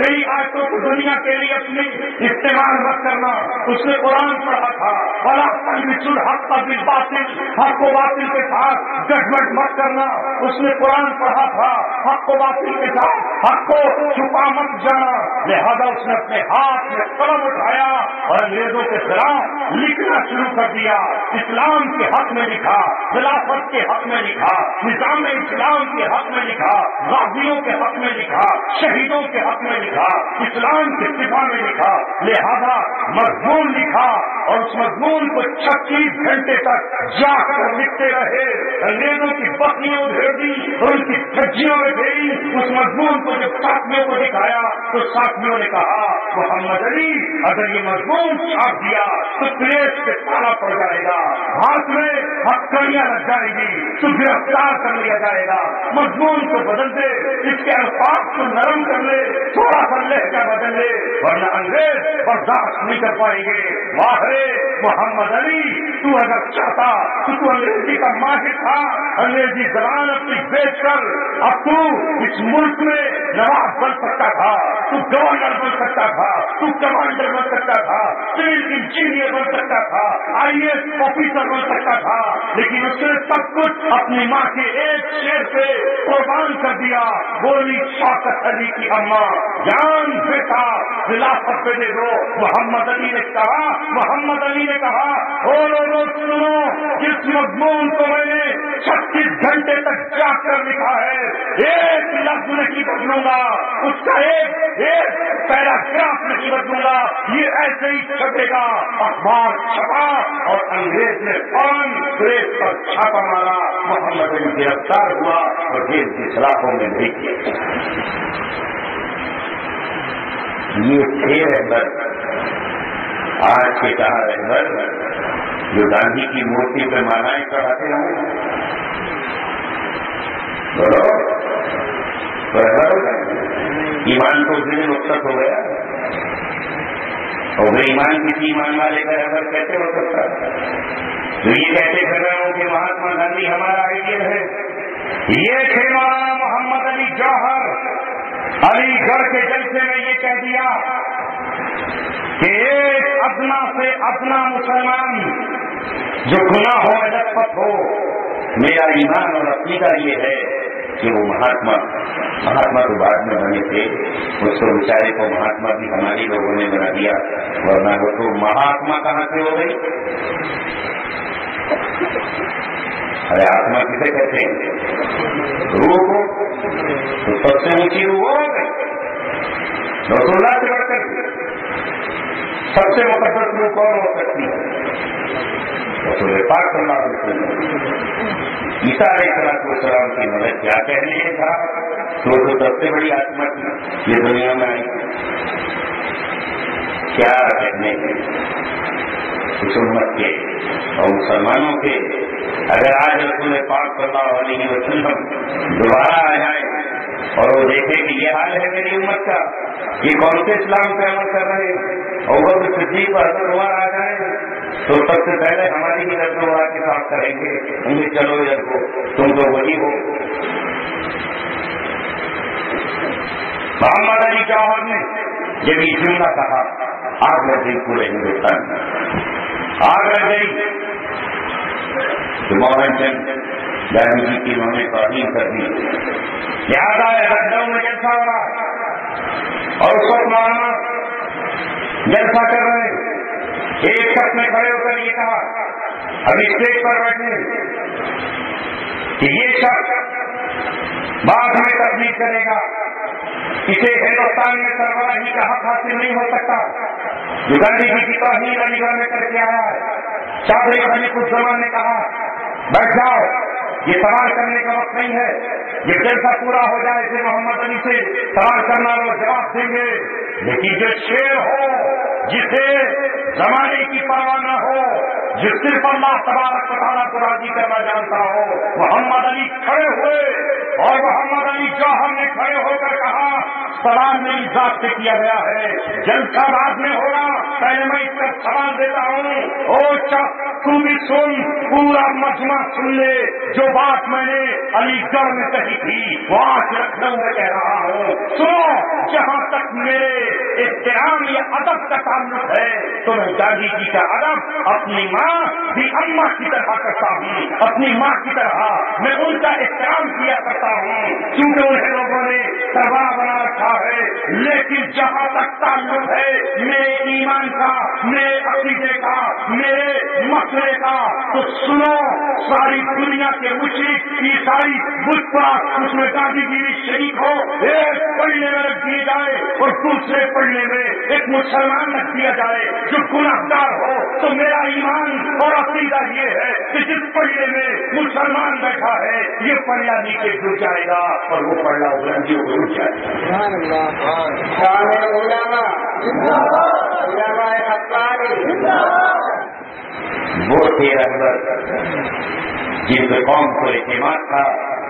دنیا کے لیے اپنی استعمال مت کرنا. اس نے قرآن پڑھا تھا وَلَا تَلْبِسُوا الْحَقَّ بِالْبَاطِلِ، حق کو باطل کے ساتھ ججمنٹ مت کرنا. اس نے قرآن پڑھا تھا حق کو باطل کے ساتھ حق کو چھپا مت جانا. لہذا اس نے اپنے ہاتھ میں قلم اٹھایا اور انگریزوں کے خلاف لکھنا شروع کر دیا. اسلام کے حق میں لکھا، خلافت کے حق میں لکھا، نظام اسلام کے حق میں لکھا، غازیوں کے حق میں لکھا، شہیدوں کے حق میں لکھا، اسلام کے دفاع میں لکھا. لہذا مضمون لکھا اور اس مضمون کو 36 گھنٹے تک جا کر لکھتے رہے. انگریزوں کی بکریاں ادھیڑ دی اور ان کی کھجیوں میں گئی. اس مضمون کو جب ساتھیوں کو دکھایا تو ساتھیوں نے کہا محمد علی اگر یہ مضمون چھاپ دیا تو پریس سے تالا پڑ جائے گا، ہاتھ میں ہتھکڑیاں لگ جائے گی تو گرفتار کر لیا جائے گا. مضمون کو بدل دے، اس کے الفاظ کو نرم کر لے، تھوڑا سا لہجہ بدل لے، ورنہ انگریز برداشت نہیں کر پائیں گے. واہرے محمد علی تو اگر چاہتا تو انگریزی کا ماہر تھا، انگریزی زبان اپنی بیچ کر اب تو اس ملک میں نواب بن سکتا تھا، تو گورنر بن سکتا تھا، تو کمانڈر بن سکتا تھا، سول انجینئر بن سکتا تھا، IAS آفیسر بن سکتا تھا. لیکن اس نے سب کچھ اپنی ماں کے ایک شیر پہ قربان کر دیا. بولی شوکت علی کی اماں جان بیٹا خلافت پہ دے دو. محمد علی نے کہا سنو، جس مضمون کو میں نے 36 گھنٹے تک جا کر لکھا ہے ایک لفظ نہیں بدلوں گا، اس کا ایک پیراگراف نہیں بدلوں گا، یہ ایسے ہی چھپے گا. اخبار چھپا اور انگریز نے فوراً پریس پر چھاپا مارا. محمد علی گرفتار ہوا اور جیل کی سلاخوں میں بھیج دیا. یہ تھے رہبر، آج کے کہاں رہبر جو گاندھی کی مورتی پہ مالائیں چڑھاتے ہیں. بولو رہبر ایمان تو اس دن رخصت ہو گیا، اور وہ ایمان کسی ایمان والے کا اگر کیسے ہو سکتا ہے؟ جو یہ کہتے پھر رہے ہوں کہ مہاتما گاندھی ہمارا آئیڈیل ہے، یہ تھے مولانا محمد علی جوہر علی گڑھ کے جلسے میں یہ کہہ دیا کہ ایک ادنا سے ادنا مسلمان جو گناہ ہو لطفت ہو، میرا ایمان اور عقیدہ یہ ہے کہ وہ مہاتما تو بعد میں بنے تھے، اس کو بیچارے کو مہاتما بھی ہمارے لوگوں نے بنا دیا، ورنہ وہ تو مہاتما کہاں سے ہو گئی؟ ارے آتما کسے کہتے ہیں؟ روح کو، تو سب سے اونچی روح ہو گئی، رسول اللہ سے بڑھ کر سب سے مقدس روح کون ہو سکتی ہے؟ رسول پاک صلی اللہ علیہ وسلم۔ عیسیٰ علیہ السلام کی مدد کیا کہنے تھا، تو سب سے بڑی آتما یہ دنیا میں آئی، کیا کہنے اس امت کے اور مسلمانوں کے۔ اگر آج رسول پاک صلی اللہ علیہ وسلم دوبارہ آ جائیں اور وہ دیکھے کہ یہ حال ہے میری امت کا، یہ کون سے اسلام پہ عمل کر رہے ہیں، اور وہ صدیق پر حضرت عمر آ جائیں تو سب سے پہلے ہماری ہی رد و کے ساتھ کریں گے، ہم بھی چلو ادھر کو، تم تو وہی ہو۔ محمد علی جوہر نے جب یہ جملہ کہا آگ لگ گئی پورے ہندوستان میں، آگ لگ گئی کہ موہن چند گاندھی جی کی انہوں نے توہین کر دی، لہٰذا لکھنؤ میں جلسہ ہو رہا اور اس وقت مولانا جلسہ کر رہے ہیں، ایک شخص نے کھڑے ہو کر یہ کہا ابھی اسٹیج پر بیٹھے کہ یہ شخص بعد میں تبلیغ کرے گا، اسے ہندوستان میں سربراہی کا حق حاصل نہیں ہو سکتا، جو گاندھی جی کی توہین علی گڑھ میں کر کے آیا ہے۔ چودھری خلیق الزمان نے کہا بیٹھ جاؤ، یہ سوال کرنے کا وقت نہیں ہے، یہ جلسہ پورا ہو جائے پھر محمد علی سے سوال کرنا وہ جواب دیں گے، لیکن جو شیر ہو جسے زمانے کی پرواہ نہ ہو، جو صرف اللہ تبارک و تعالیٰ کو راضی کرنا جانتا ہو، محمد علی کھڑے ہوئے اور محمد علی جوہر نے کھڑے ہو کر کہا سلام میری ذات سے کیا گیا ہے، جلسہ بعد میں ہوگا، پہلے میں اس پر سوال دیتا ہوں، او تو بھی سن، پورا مجمع سن لے، جو بات میں نے علی گڑھ میں کہی تھی وہ آج لکھنؤ میں کہہ رہا ہوں، سنو، جہاں تک میرے احترام یا ادب کا تعلق ہے تو میں گاندھی جی کا ادب اپنی ماں بھی اماں کی طرح کرتا ہوں، اپنی ماں کی طرح میں ان کا احترام کیا کرتا ہوں، کیونکہ انہیں لوگوں نے سربراہ بنا رکھا ہے، لیکن جہاں تک تعلق ہے میرے ایمان کا، میرے عقیدے کا، میرے مسئلے کا، تو سنو، ساری دنیا کے مشرک عیسائی بت پرست اس میں گاندھی جی بھی شریک ہو، ایک پڑھنے میں رکھ دیے جائے اور دوسرے پڑھنے میں ایک مسلمان رکھ دیا جائے جو گناہگار ہو، تو میرا ایمان اور عقیدہ یہ ہے کہ جس پڑھنے میں مسلمان بیٹھا ہے یہ پڑھنا نیچے گر جائے گا اور وہ پڑھنا بلندیوں کو اٹھ جائے گا۔ وہ تھے رہبر جن پہ قوم کو اعتماد تھا۔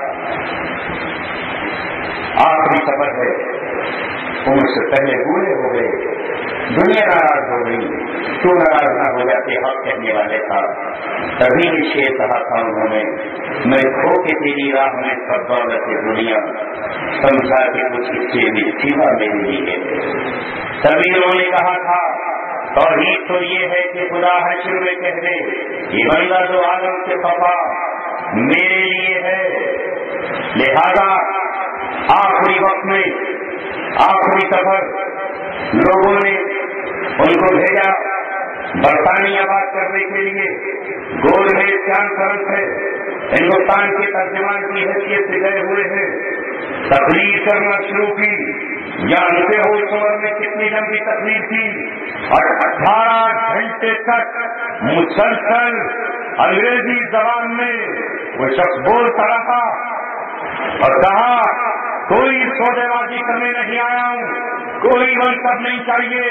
آخری سفر ہے، ان سے پہلے بوڑھے ہو گئے، دنیا ناراض ہو گئی، تو ناراض نہ ہو جاتے، حق کہنے والے تھا، تبھی یہ شعر کہا تھا انہوں نے، میں کھو کے تیری راہ میں سب دولت دنیا سمجھا کے کچھ حصے میں سیوا میرے لیے۔ تبھی انہوں نے کہا تھا توحید تو یہ ہے کہ خدا حشر میں کہہ دے یہ بندہ جو عالم سے خفا میرے لیے ہے، لہذا آخری وقت میں آخری سفر لوگوں نے ان کو بھیجا برطانیہ بات کرنے کے لیے، گول میں کانفرنس ہے، ہندوستان کے ترجمان کی حیثیت سے گئے ہوئے ہیں، تقریر کرنا شروع کی، جانتے ہو اس عمر میں کتنی لمبی تقریر تھی، اور 18 گھنٹے تک مسلسل انگریزی زبان میں وہ شخص بولتا رہا اور کہا کوئی سودے بازی کرنے نہیں آیا ہوں، کوئی منصب نہیں چاہیے،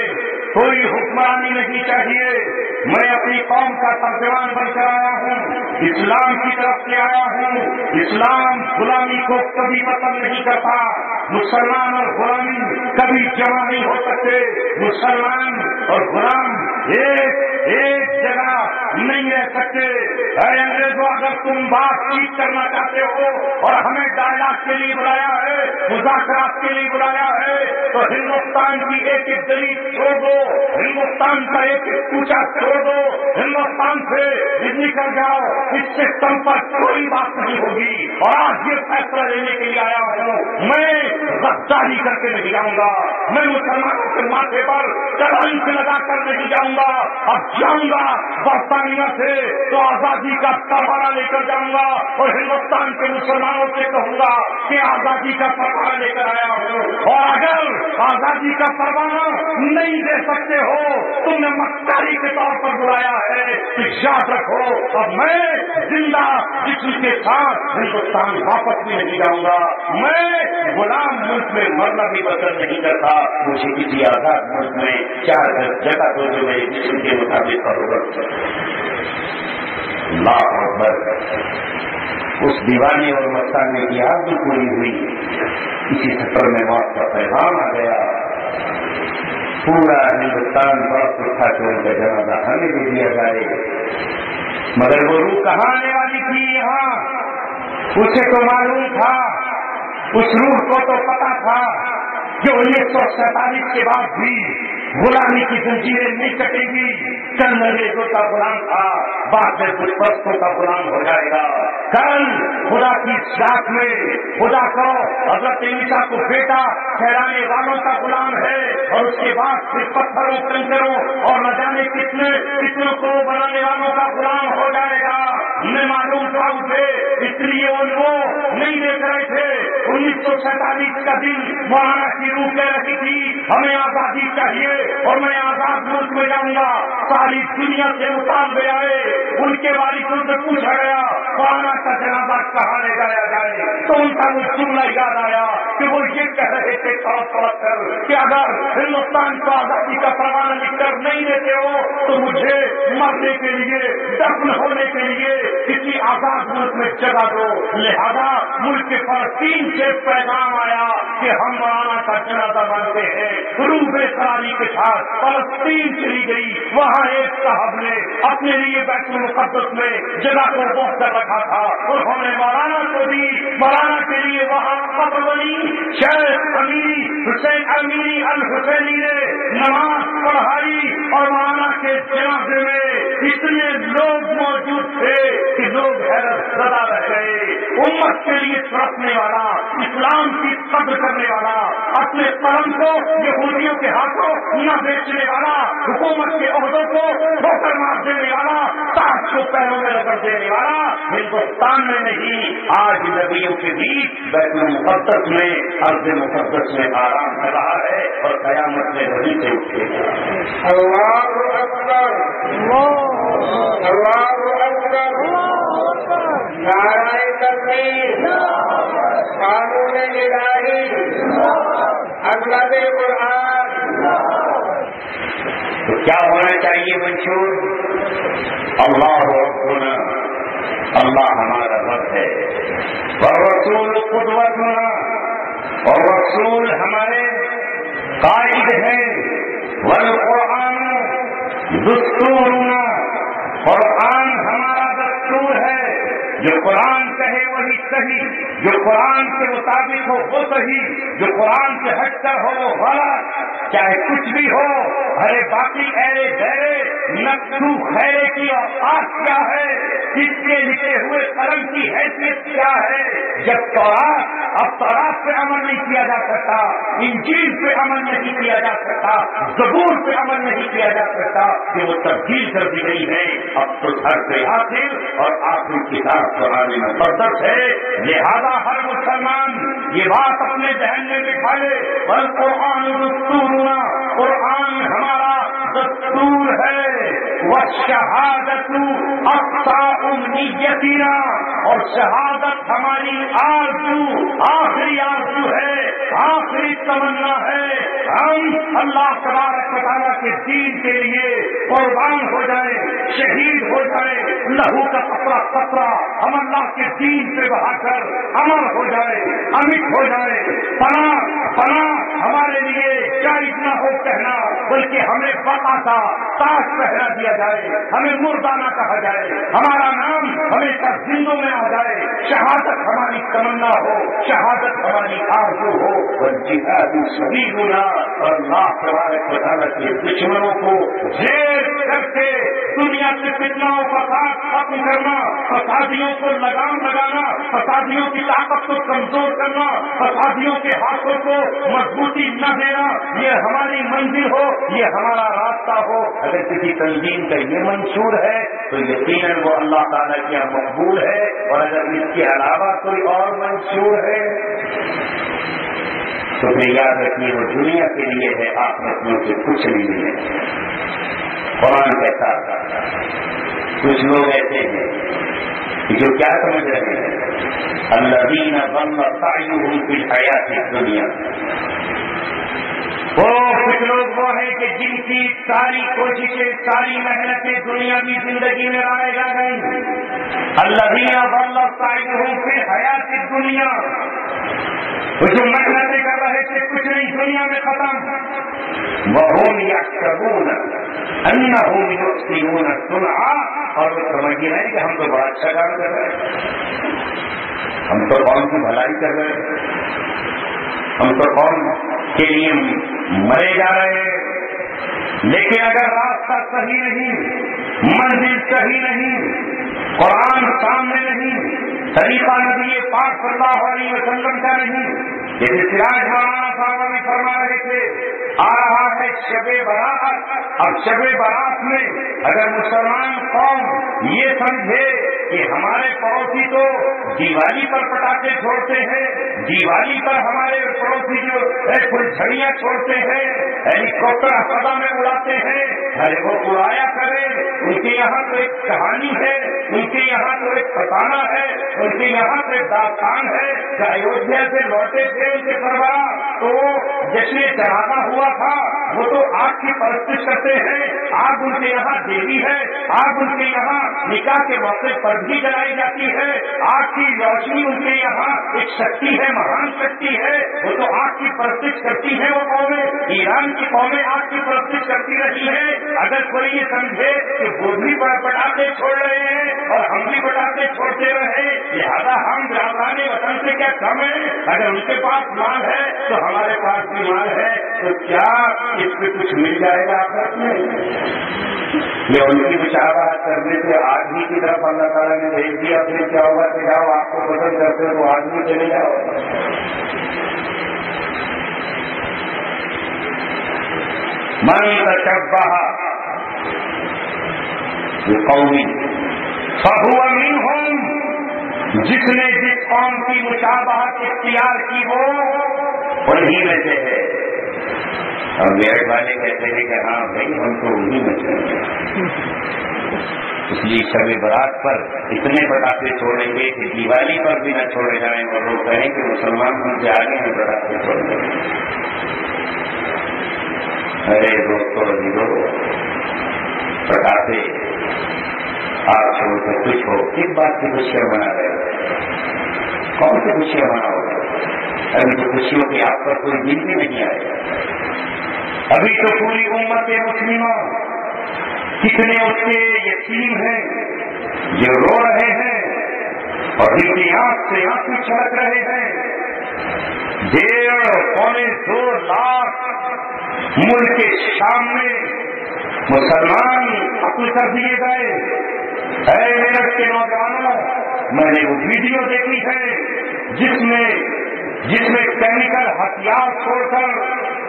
کوئی حکمرانی نہیں چاہیے. میں اپنی قوم کا ترجمان بن کر آیا ہوں, اسلام کی طرف سے آیا ہوں. اسلام غلامی کو کبھی پسند نہیں کرتا. مسلمان اور غلامی کبھی جمع نہیں ہو سکتے. مسلمان اور غلام ایک جگہ نہیں رہ سکتے. اے انگریزوں, اگر تم بات چیت کرنا چاہتے ہو اور ہمیں ڈائلاگ کے لیے بلایا ہے, مذاکرات کے لیے بلایا ہے, تو ہندوستان کی ایک ایک دلیل چھوڑ دو, ہندوستان کا ایک ایک کوچا چھوڑ دو, ہندوستان سے نکل جاؤ. اس سے کم پر کوئی بات نہیں ہوگی. اور آج یہ فیصلہ لینے کے لیے آیا ہوں, میں غداری کر کے نہیں جاؤں گا. میں مسلمانوں کے ماتھے پر کڑائی سے لگا کر نہیں جاؤں گا. اب جاؤں گا برطانیہ سے تو آزادی کا پروانہ لے کر جاؤں گا, اور ہندوستان کے مسلمانوں سے کہوں گا کہ آزادی کا پروانہ لے کر آیا ہوں. اور اگر آزادی کا پروانہ نہیں دے سکتے ہو, تم نے مکاری کے طور پر بلایا ہے, تو یاد رکھو اب میں زندہ جسم کے ساتھ ہندوستان واپس بھی نہیں جاؤں گا. میں غلام ملک میں مرنا بھی پسند نہیں کرتا. مجھے کسی آزاد ملک میں 4 جگہ دو جو میرے جسم کے مطابق ضرورت. اللہ اکبر. اس دیوانے اور مستانے کی آگ بھی پوری ہوئی. اسی سفر میں موت کا پیغام آ گیا. پورا ہندوستان برف اٹھا کے ان کا جنازہ ہمیں بھی دیا جائے. مگر وہ روح کہاں آنے والی تھی یہاں؟ اسے تو معلوم تھا, اس روح کو تو پتا تھا کہ 1947 کے بعد بھی غلامی کی زنجیریں نہیں کٹے گی. کل انگریزوں کا غلام تھا, بعد میں کچھ پرستوں کا غلام ہو جائے گا. کل خدا کی ذات میں خدا کو حضرت عیسیٰ کو بیٹا ٹھہرانے والوں کا غلام ہے, اور اس کے بعد پھر پتھروں کنکروں اور نہ جانے کتنے کو بنانے والوں کا غلام ہو جائے گا. میں معلوم تھا اسے, اس لیے ان کو نہیں دیکھ رہے تھے. 1947 کا دن مولانا کی روح کہہ رہی تھی ہمیں آزادی چاہیے اور میں آزاد ملک میں جاؤں گا. ساری دنیا سے مطالبے آئے, ان کے والدوں سے پوچھا گیا مولانا کا جنازہ کہاں لے جایا جائے, تو ان کا وہ جملہ یاد آیا کہ وہ یہ کہہ رہے تھے تڑپ کر کہ اگر ہندوستان کو آزادی کا پروانہ لکھ کر نہیں دیتے ہو تو مجھے مرنے کے لیے, دفن ہونے کے لیے کسی آزاد ملک میں جگہ دو. لہذا ملک کے فلسطین سے پیغام آیا کہ ہم مولانا کا جنازہ مانتے ہیں. روح ساری کے ساتھ فلسطین چلی گئی. وہاں ایک صاحب نے اپنے لیے بیت المقدس میں جگہ کو بوک کر رکھا تھا, انہوں نے مولانا کو دی. مولانا کے لیے وہاں قبر بنی. شیخ امیری حسین امیری الحسینی نے نماز پڑھائی, اور مولانا کے جنازے میں اتنے لوگ موجود تھے کہ لوگ حیرت زدہ رہ گئے. امت کے لیے تڑپنے والا, اسلام کی قدر کرنے والا, اپنے قلم کو یہودیوں کے ہاتھوں نہ بیچنے والا, حکومت کے عہدوں کو ٹھوکر مار دینے والا, تاج کو پیروں میں رگڑ دینے والا ہندوستان میں نہیں, آج نبیوں کے بیچ بیت المقدس میں ارض مقدس میں آرام کر رہا ہے, اور قیامت میں نبی سے اٹھے گا. اللہ اکبر, اللہ اکبر, نعرہ تکبیر, قانون الہی, ادب قرآن. تو کیا ہونا چاہیے منشور؟ اللہ ربنا, اللہ ہمارا رب ہے, اور رسول قدوتنا, اور رسول ہمارے قائد ہیں. والقرآن دستورنا, قرآن ہمارا دستور ہے. جو قرآن کہے وہی صحیح, جو قرآن کے مطابق ہو وہ صحیح, جو قرآن سے ہٹ کر ہو وہ غلط, چاہے کچھ بھی ہو. ارے باقی ایرے گہرے نقصو خیرے کی اوقات کیا ہے, اس کے لکھے ہوئے قلم کی حیثیت کیا ہے. جب تورات پہ عمل نہیں کیا جا سکتا, انجیل پہ عمل نہیں کیا جا سکتا, زبور پہ عمل نہیں کیا جا سکتا, کہ وہ تبدیل کر دی گئی ہے. اب تو ہر آخر اور آخری کتاب قرآن مقدس ہے. لہذا ہر مسلمان یہ بات اپنے ذہن میں بٹھا لے, والقرآن دستورنا, قرآن ہمارا دستور ہے. والشہادت اقصی امنیتنا, اور شہادت ہماری آرزو, آخری آرزو ہے. آخری تمنا ہے ہم اللہ تبارک و تعالیٰ کے دین کے لیے قربان ہو جائیں، شہید ہو جائیں، لہو کا قطرہ قطرہ ہم اللہ کے دین پہ بہا کر امر ہو جائے، امت ہو جائے۔ پناہ ہمارے لیے جائز نہ ہو کہنا، بلکہ ہمیں بقا کا تاج پہنا دیا جائے، ہمیں مردہ نہ کہا جائے، ہمارا نام ہمیشہ زندوں میں آ جائے، شہادت ہماری تمنا ہو، شہادت ہماری آرزو ہو۔ والجہاد سبیلنا، اور اللہ تبارک و تعالیٰ کے دشمنوں کو زیر کر کے دنیا سے فتنوں کا ساتھ ختم کرنا، فسادیوں کو لگام لگانا، فسادیوں کی طاقت کو کمزور کرنا، فسادیوں کے ہاتھوں کو مضبوطی نہ دینا، یہ ہماری منزل ہو، یہ ہمارا راستہ ہو۔ اگر کسی تنظیم کا یہ منشور ہے تو یقیناً وہ اللہ تعالیٰ کے یہاں مقبول ہے، اور اگر اس کے علاوہ کوئی اور منشور ہے تو پھر یاد رکھیے وہ دنیا کے لیے ہے، آخرت میں سے کچھ نہیں ہے۔ قرآن کہتا تھا کچھ لوگ ایسے ہیں جو کیا سمجھ رہے ہیں، الذین ضل سعیهم فی الحیات الدنیا، وہ کچھ لوگ وہ ہیں کہ جن کی ساری کوششیں، ساری محنتیں دنیاوی زندگی میں رائے جا گئی۔ الذین ضل سعیهم فی الحیات الدنیا، وہ جو محنتیں کر رہے تھے کچھ نہیں، دنیا میں ختم۔ وَهُمْ يَحْسَبُونَ أَنَّهُمْ يُحْسِنُونَ صُنْعًا، اور وہ سمجھ رہے ہیں کہ ہم تو بڑا اچھا کام کر رہے ہیں، ہم تو قوم کی بھلائی کر رہے ہیں، ہم تو قوم کے لیے مرے جا رہے ہیں۔ لیکن اگر راستہ صحیح نہیں، منزل صحیح نہیں، قرآن سامنے نہیں، طریقہ نبی پاک صلی اللہ علیہ وسلم کا نہیں، جیسے سراج مولانا صاحب بھی فرما رہے تھے، آ رہا ہے شب برات، اب شب برات میں اگر مسلمان قوم یہ سمجھے کہ ہمارے پڑوسی تو دیوالی پر پٹاخے چھوڑتے ہیں، دیوالی پر ہمارے پڑوسی جو پھلجھڑیاں چھوڑتے ہیں، ہیلی کاپٹر فضا میں اڑاتے ہیں، ارے وہ اڑایا کرے، ان کے یہاں تو ایک کہانی ہے، ان کے یہاں تو ایک فتانہ ہے، ان کے یہاں تو ایک داستان ہے کہ ایودھیا سے لوٹے تھے ان کے سربراہ، تو جشن جنازہ ہوا تھا، وہ تو آگ کی پرستش کرتے ہیں، آگ ان کے یہاں دیوی ہے، آگ ان کے یہاں نکاح کے موقع پر بھی جلائی جاتی ہے، آگ کی روشنی ان کے یہاں ایک شکتی ہے، مہان شکتی ہے، وہ تو آگ کی پرستش کرتی ہے۔ وہ قومیں، ایران کی قومیں آگ کی پرستش کرتی رہی ہے۔ اگر کوئی یہ سمجھے کہ وہ بھی پٹاخے چھوڑ رہے ہیں اور ہم بھی پٹاخے چھوڑتے رہے، لہٰذا ہم جاپانی وطن سے کیا کم ہے؟ اگر ان کے پاس مال ہے تو ہمارے پاس بھی مال ہے، تو کیا اس پہ کچھ مل جائے گا آخرت میں؟ یہ ان کی مشابہت کرنے سے آدمی کی طرف اللہ تعالیٰ نے بھیج دیا، پھر کیا ہوگا کہ جاؤ آپ کو پسند کرتے تو آدمی چلے جاؤ۔ من تشبہ بقوم فہو منہم، جس نے جس قوم کی مشابہت اختیار کی وہ انہی میں سے ہے۔ اور میرٹ والے کہتے ہیں کہ ہاں بھائی ہم تو انہی میں سے ہیں، اس لیے شب برات پر اتنے پٹاخے چھوڑیں گے کہ دیوالی پر بھی نہ چھوڑے جائیں، اور وہ کہیں کہ مسلمان ہم سے آگے ہیں پٹاخے چھوڑنے۔ ارے دوستو عزیزو، پٹاخے آپ چھوڑ کے کچھ ہو، کس بات کی خوشیاں منا رہے ہو؟ کون سی خوشیاں مناؤ گے؟ ابھی تو خوشیوں کی آپ پر کوئی دن بھی نہیں آئے، ابھی تو پوری امت مسلمہ کتنے اس کے یتیم ہیں جو رو رہے ہیں اور جن کی آنکھ سے آنسو چھلک رہے ہیں۔ 1.5-2 لاکھ ملک کے شام میں مسلمان قتل کر دیے گئے۔ اے میرٹھ کے نوجوانوں، میں نے وہ ویڈیو دیکھی ہے جس میں کیمیکل ہتھیار چھوڑ کر،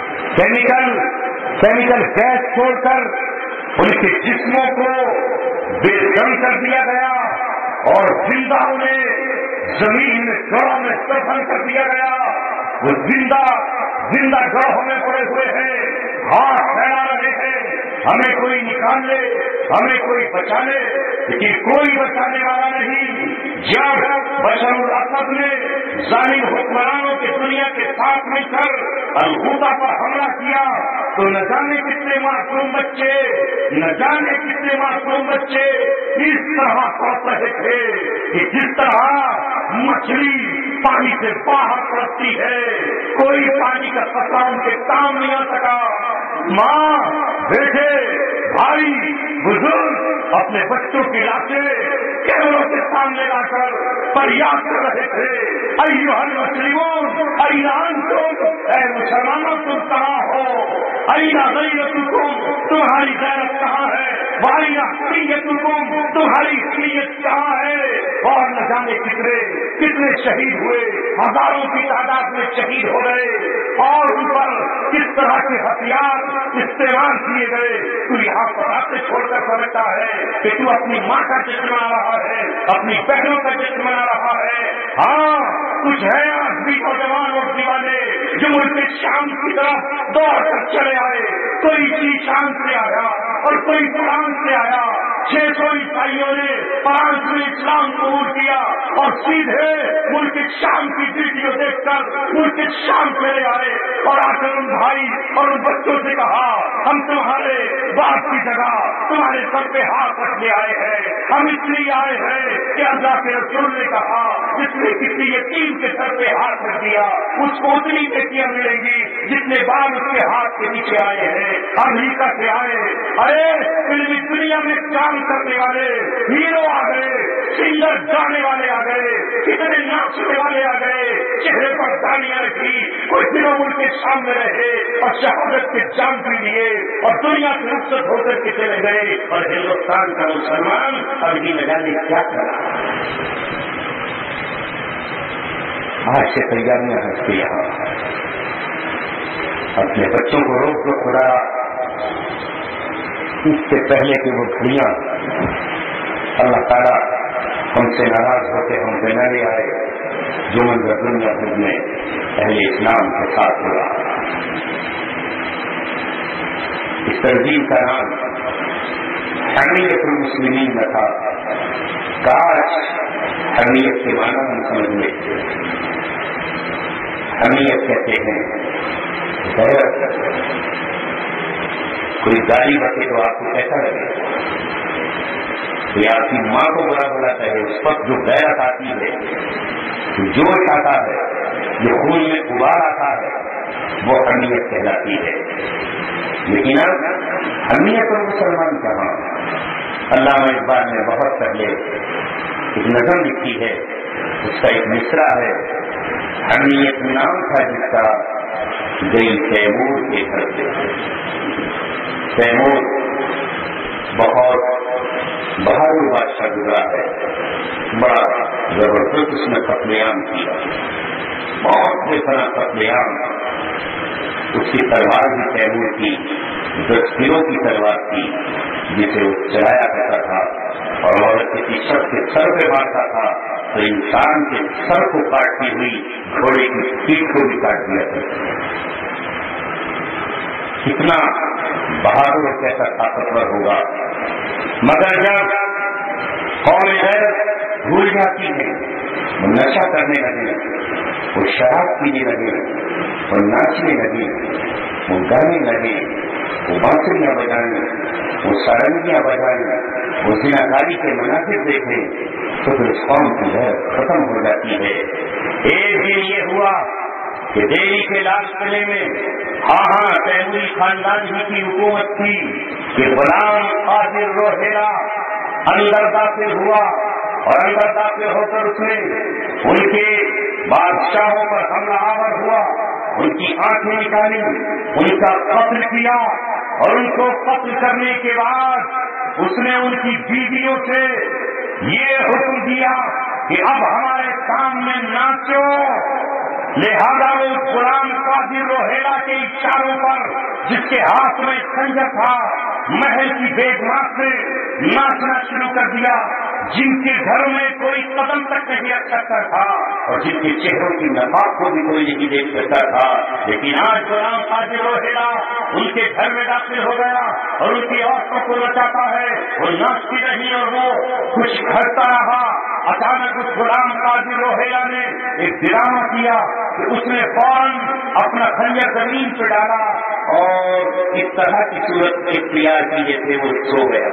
کیمیکل گیس چھوڑ کر ان کے جسموں کو بے دم کر دیا گیا اور زندہ انہیں زمین میں گڑھوں میں دفن کر دیا گیا۔ وہ زندہ گڑھوں میں پڑے ہوئے ہیں، ہاتھ پھیلا رہے ہیں، ہمیں کوئی نکال لے، ہمیں کوئی بچا لے، لیکن کوئی بچانے والا نہیں۔ جب بشر الاسد نے ظالم حکمرانوں کی دنیا کے ساتھ مل کر الغوطہ پر حملہ کیا تو نہ جانے کتنے معصوم بچے، نہ جانے کتنے معصوم بچے اس طرح تڑپ رہے تھے کہ جس طرح مچھلی پانی سے باہر پڑتی ہے، کوئی پانی کا قطرہ ان کے کام نہیں آ سکا۔ ماں، بیٹے، بھائی، بزرگ اپنے بچوں کی لاشیں کیمروں کے سامنے لا کر فریاد کر رہے تھے، ایھا المسلمون این انتم، اے مسلمانوں تم کہاں ہو؟ این غیرتکم، تمہاری غیرت کہاں ہے؟ وَأَيْنَ حَمِيَّتُكُمْ، تمہاری حمیت کہاں ہے؟ اور نہ جانے کتنے شہید ہوئے، ہزاروں کی تعداد میں شہید ہو گئے، اور ان پر کس طرح کے ہتھیار استعمال کیے گئے۔ تو یہاں پر آپ سے چھوڑ کر سمجھتا ہے کہ تو اپنی ماں کا جشن منا رہا ہے، اپنی بہنوں کا جشن منا رہا ہے۔ ہاں، کچھ ہے آج بھی نوجوان اور دیوانے جو ملک شام کی طرف دوڑ کر چلے آئے، کوئی چیز شام سے آیا اور کوئی فرانس سے آیا۔ 600 عیسائیوں نے فرانس میں اسلام قبول کیا اور سیدھے ملک شام کی ویڈیو دیکھ کر ملک شام چلے آئے اور آ کر ان بھائی اور ان بچوں سے کہا، ہم تمہارے باپ کی جگہ تمہارے سر پہ ہاتھ رکھنے آئے ہیں، ہم اس لیے آئے ہیں کہ اللہ کے رسول نے کہا جس نے کسی یتیم کے سر پہ ہاتھ رکھ دیا اس کو اتنی نیکیاں ملیں گی جتنے بال اس کے ہاتھ کے نیچے آئے ہیں۔ امریکہ سے آئے، ارے فلمی دنیا میں کام کرنے والے ہیرو آ گئے، سنگر گانے والے آ گئے، کتنے ناچنے والے آ گئے، چہرے پر داڑیاں رکھی، کچھ دنوں ملک کے سامنے رہے اور شہادت کے جام بھی لیے اور دنیا سے رخصت ہو کر کے چلے گئے، اور ہندوستان کا مسلمان ابھی نہ جانے کیا کرا۔ آج سے تیاریاں ہنستے یہاں اپنے بچوں کو روک دو خدا، اس سے پہلے کہ وہ گھڑیاں اللہ تعالیٰ ہم سے ناراض ہو کے ہم پہ نہ لے آئے جو منظر دنیا بھر میں اہل اسلام کے ساتھ ہوا۔ اس تنظیم کا نام حمیت المسلمین نہ تھا، کاش حمیت کے معنی ہم سمجھ لیتے۔ حمیت کہتے ہیں غیرت۔ کوئی گالی بکے تو آپ کو کیسا لگے؟ کوئی آپ کی ماں کو برا بلا کہے، اس وقت جو غیرت آتی ہے، جو جوش آتا ہے، جو خون میں ابار آتا ہے، وہ حمیت کہلاتی ہے۔ لیکن اب حمیت اور مسلمان کہاں؟ علامہ اقبال نے بہت پہلے ایک نظم لکھی ہے، اس کا ایک مصرع ہے، حمیت نام تھا جس کا گئی تیمور کے گھر سے۔ تیمور بہت بہادر بادشاہ گزرا ہے، بڑا زبردست اس نے قتل عام کیا، بہت بے پناہ قتل عام۔ اس کی تلوار بھی تیمور کی 10 کلو کی تلوار تھی جسے وہ چلایا کرتا تھا، اور عورت کسی شخص کے سر پہ مارتا تھا تو انسان کے سر کو کاٹتی ہوئی گھوڑے کی پیٹھ کو بھی کاٹ دیا کرتا۔ کتنا بہادر اور کیسا طاقتور ہوگا، مگر جب قوم غیرت بھول جاتی ہے، وہ نشہ کرنے لگے، وہ شراب پینے لگے، وہ ناچنے لگے، وہ گانے لگے، وہ بانسریاں بجانے، وہ سارنگیاں بجانے، وہ زناکاری کے مناظر دیکھیں، تو پھر اس قوم کی غیرت ختم ہو جاتی ہے۔ ایک دن یہ ہوا کہ دہلی کے لال قلعے میں تیموری خاندان ہی کی حکومت تھی کہ غلام قادر روہیلا اندر داخل ہوا، اور اندر داخل ہو کر اس نے ان کے بادشاہوں پر حملہ آور ہوا، ان کی آنکھیں نکالی، ان کا قتل کیا، اور ان کو قتل کرنے کے بعد اس نے ان کی بیویوں سے یہ حکم دیا کہ اب ہمارے سامنے ناچو۔ لہذا وہ غلام قادر روہیلا کے اشاروں پر، جس کے ہاتھ میں خنجر تھا، محل کی بیگمات سے ناچنا شروع کر دیا۔ جن کے گھر میں کوئی قدم تک نہیں رکھ سکتا تھا اور جن کے چہروں کی نقاب کو بھی کوئی نہیں دیکھ سکتا تھا، لیکن آج غلام قادر روہیلا ان کے گھر میں داخل ہو گیا اور ان کی عورتوں کو نچاتا ہے، وہ ناچتی رہی اور وہ کچھ کرتا رہا۔ اچانک اس غلام قادر روہیلا نے ایک ڈرامہ کیا کہ اس نے فوراً اپنا خنجر زمین پہ ڈالا اور اس طرح کی صورت اختیار کی جیسے وہ سو گیا۔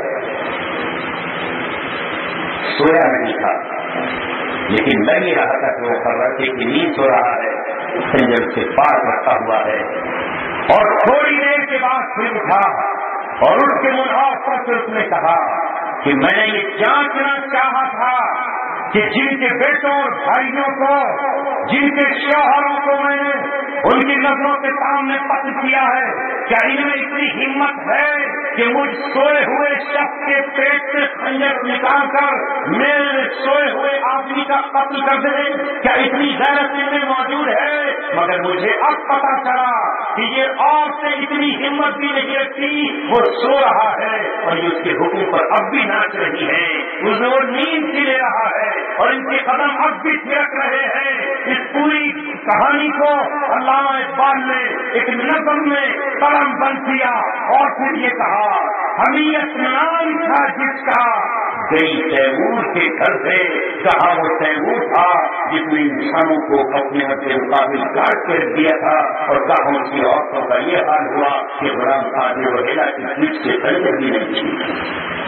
سویا نہیں تھا لیکن لگ ہی رہا تھا کہ وہ خرچے کی نیند سو رہا ہے، خنجر سے پار رکھا ہوا ہے، اور تھوڑی دیر کے بعد پھر اٹھا اور اٹھ کے منحاف پر سے اس نے کہا کہ میں نے یہ جانچنا چاہا تھا کہ جن کے بیٹوں اور بھائیوں کو، جن کے شوہروں کو میں نے ان کی نظروں کے سامنے قتل کیا ہے، کیا ان میں اتنی ہمت ہے کہ مجھ سوئے ہوئے شخص کے پیٹ سے خنجر نکال کر میرے سوئے ہوئے آدمی کا قتل کر دیں؟ کیا اتنی غیرت ان میں موجود ہے؟ مگر مجھے اب پتا چلا کہ یہ عورتیں اتنی ہمت بھی نہیں رکھتی، وہ سو رہا ہے اور یہ اس کے حکم پر اب بھی ناچ رہی ہے، اسے وہ نیند سی لے رہا ہے اور ان کے قدم اب بھی تھرک رہے ہیں۔ اس پوری کہانی کو علامہ اقبال نے ایک نظم میں قلم بند کیا اور پھر یہ کہا، حمیت نام تھا جس کا گئی تیمور کے گھر سے، کہا وہ تیمور تھا جس نے انسانوں کو اپنے کے مقابل کاٹ کر دیا تھا، اور کہا ان کی عورتوں کا یہ حال ہوا کہ غلام قادر روہیلا کی پیٹھ سے خنجر بھی نہیں تھی۔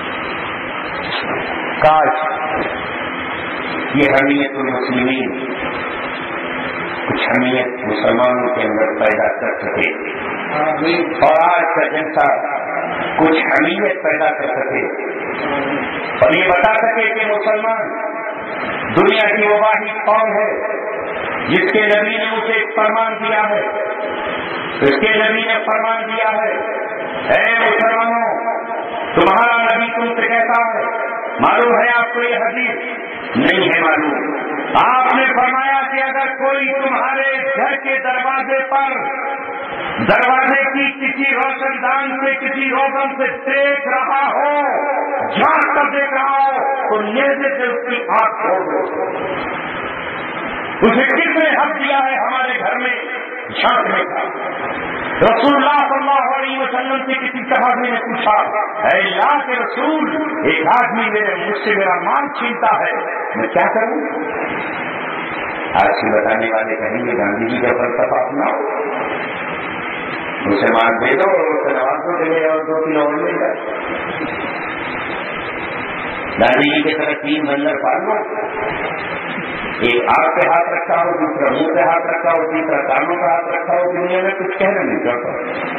کاش یہ حمیت المسلمین کچھ حمیت مسلمانوں کے اندر پیدا کر سکے اور آج کا جلسہ کچھ حمیت پیدا کر سکے اور یہ بتا سکے کہ مسلمان دنیا کی وہ واحد قوم ہے جس کے نبی نے اسے ایک فرمان دیا ہے، اس کے نبی نے فرمان دیا ہے، اے مسلمانوں تمہارا نبی تم سے کہتا ہے، معلوم ہے آپ کو یہ حدیث نہیں ہے معلوم، آپ نے فرمایا کہ اگر کوئی تمہارے گھر کے دروازے پر دروازے کی کسی روشن دان سے کسی روشن سے دیکھ رہا ہو، جھانک کر دیکھ رہا ہو، تو نیزے سے اس کی آنکھ کھول دو۔ اسے کس نے حق دیا ہے ہمارے گھر میں جھانکنے کا؟ رسول اللہ صلی اللہ علیہ وسلم سے کسی صحابی نے پوچھا، اے اللہ کے رسول، ایک آدمی مجھ سے میرا مال چھینتا ہے، میں کیا کروں؟ آج سے بتانے والے کہیں گے گاندھی جی کا فلسفہ اپناؤ، اسے مال دے دو اور اسے نواز کو دے اور 2 کلو اور لے جائے۔ گاندھی جی کی طرح 3 بندر پال لو، ایک آگ پہ ہاتھ رکھا ہو، دوسرا منہ پہ ہاتھ رکھا ہو، تیسرا کانوں پہ ہاتھ رکھا ہو، دنیا میں کچھ کہنا نہیں چاہتا،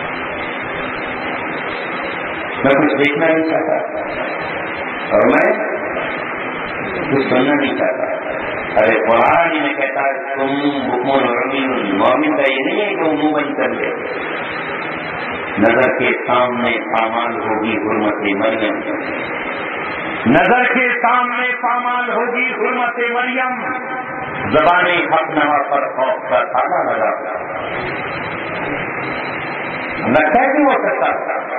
میں کچھ دیکھنا نہیں چاہتا اور میں کچھ سننا نہیں چاہتا۔ ارے قرآن میں کہتا ہے تم حکمون اور مومن کا یہ نہیں ہے کہ وہ منہ بند کر لے۔ نظر کے سامنے پامال ہوگی حرمت مریم، نظر کے سامنے پامال ہوگی حرمت مریم، زبان حق نوا پر خوف کا تالا لگا، نہ کیسے ہو سکتا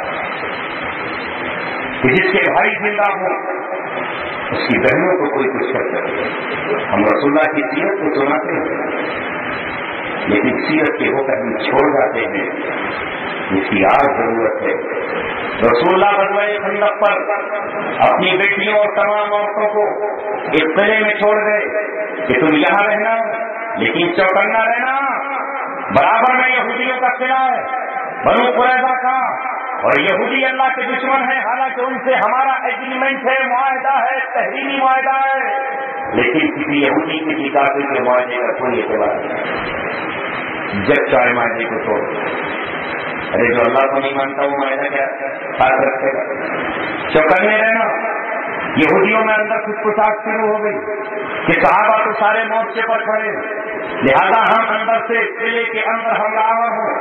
کہ جس کے بھائی زندہ ہو اس کی بہنوں کو کوئی کچھ کر سکے۔ ہم رسول اللہ کی سیرت کو سناتے ہیں لیکن سیرت کے ہو کر ہم چھوڑ جاتے ہیں، اس کی آج ضرورت ہے۔ رسول اللہ غزوہ خندق پر اپنی بیٹیوں اور تمام عورتوں کو ایک قلعے میں چھوڑ گئے کہ تم یہاں رہنا لیکن چوکنا رہنا، برابر میں یہودیوں کا قلعہ ہے، بنو قریظہ کا، اور یہودی اللہ کے دشمن ہیں، حالانکہ ان سے ہمارا ایگریمنٹ ہے، معاہدہ ہے، تحریمی معاہدہ ہے، لیکن کسی یہودی کسی کافر کے معاہدے کا کوئی اعتبار نہیں، جب چاہے معاہدے کو توڑ۔ ارے جو اللہ کو نہیں مانتا وہ معاہدہ کیا خاص رکھے گا؟ چوکنے رہنا۔ یہودیوں میں اندر کچھ پوشاک شروع ہو گئی کہ صحابہ تو سارے مورچے پر کھڑے، لہذا ہم اندر سے قلعے کے اندر حملہ آور ہوں،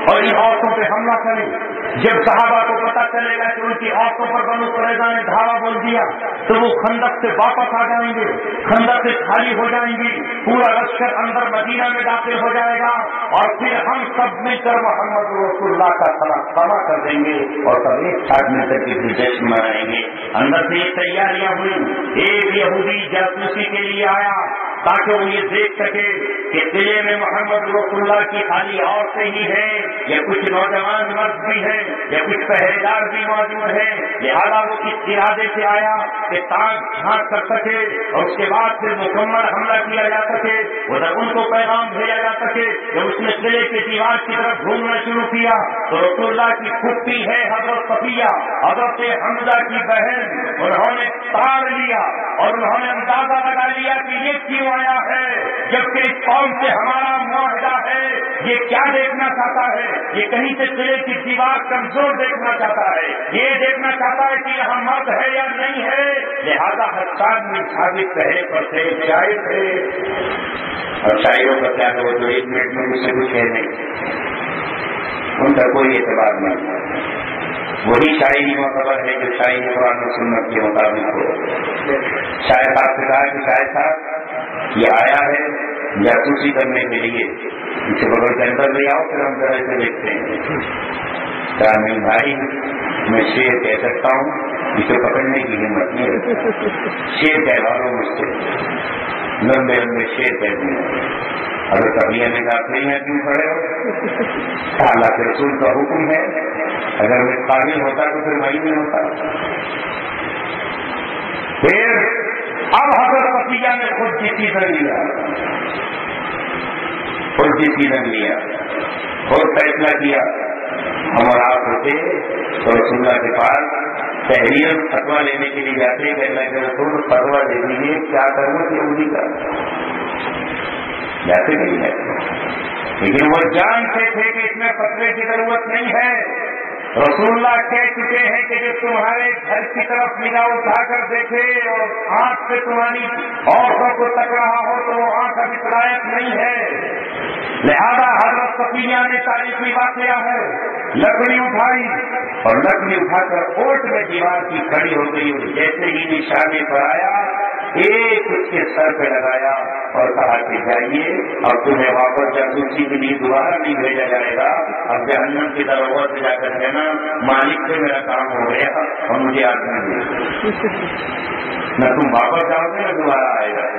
اور ان عورتوں پہ حملہ کریں. جب صحابہ کو پتا چلے گا کہ ان کی عورتوں پر بنو قریظہ نے دھاوا بول دیا تو وہ خندق سے واپس آ جائیں گے, خندق سے خالی ہو جائیں گی, پورا لشکر اندر مدینہ میں داخل ہو جائے گا, اور پھر ہم سب مل کر محمد رسول اللہ کا سما کر دیں گے اور سب ایک ساتھ مل کر کے جشن منائیں گے. اندر سے یہ تیاریاں ہوئی. ایک یہودی جاسوسی کے لیے آیا تاکہ وہ یہ دیکھ سکے کہ قلعے میں محمد رسول اللہ کی خالی عورتیں ہی ہیں یا کچھ نوجوان مرد بھی ہیں یا کچھ پہرےدار بھی موجود ہیں. لہٰذا وہ اس ارادے سے آیا کہ تاک جھانک کر سکے اور اس کے بعد پھر مکمل حملہ کیا جا سکے, ادھر ان کو پیغام بھیجا جا سکے. جب اس نے قلعے کی دیوار کی طرف گھومنا شروع کیا تو رسول اللہ کی پھپھی ہے حضرت صفیہ, حضرت حمزہ کی بہن, انہوں نے تاڑ لیا اور انہوں نے اندازہ لگا لیا کہ یہ کیوں آیا ہے جبکہ اس قوم سے ہمارا معاہدہ ہے. یہ کیا دیکھنا چاہتا ہے؟ یہ کہیں سے قلعے کی دیوار کمزور دیکھنا چاہتا ہے, یہ دیکھنا چاہتا ہے کہ یہاں مرد ہے یا نہیں ہے. لہذا حسان میں ثابت رہے پر تھے, شاعر تھے, اور شاعروں کا کیا کہ وہ تو ایک منٹ میں مجھ سے کچھ ہے نہیں, ان کا کوئی اعتبار نہیں. وہی شاعری معتبر ہے جو شاعری قرآن و سنت کے مطابق ہو. شاعر صاحب سے کہا کہ شاعر صاحب یہ آیا ہے جاسوسی کرنے کے لیے, اسے بغل کے اندر لے آؤ پھر ہم ذرا سے دیکھتے ہیں. کہا نہیں بھائی میں شیر کہہ سکتا ہوں, اسے پکڑنے کی ہمت نہیں ہے. شیر کہوا لو مجھ سے, لمبے لمبے شیر کہتے ہیں. اگر کبھی نے کہا پھر یہاں کیوں کھڑے ہو؟ اللہ کے رسول کا حکم ہے, اگر میں قابل ہوتا تو پھر وہی نہیں ہوتا. پھر اب حضرت صفیہ نے خود ڈیسیزن لیا, خود فیصلہ کیا. ہم اور آپ ہوتے تو رسول اللہ کے پاس تحریر فتوا لینے کے لیے جاتے, کہ اللہ کے رسول فتوا دے دیجیے کیا کرنا یہودی کا, جاتے نہیں جاتے. لیکن وہ جانتے تھے کہ اس میں فتوے کی ضرورت نہیں ہے. رسول اللہ کہہ چکے ہیں کہ جو تمہارے گھر کی طرف نگاہ اٹھا کر دیکھے اور آنکھ سے تمہاری عورتوں کو تک رہا ہو تو وہ آنکھ ابھی لائق نہیں ہے. لہذا حضرت صفیہ نے تاریخی واقعہ ہے, لکڑی اٹھائی اور لکڑی اٹھا کر کوٹ میں دیوار کی کھڑی ہو گئی. جیسے ہی نشانے پر آیا ایک اس کے سر پہ لگایا اور کہا کہ جائیے اب تمہیں واپس جاسوسی کے لیے دوبارہ نہیں بھیجا جائے گا. اب جہنم کی دروازے سے جا کر کہنا مالک سے میرا کام ہو گیا اور مجھے آدمی دے, نہ تم واپس جاؤ گے نہ دوبارہ آئے گا.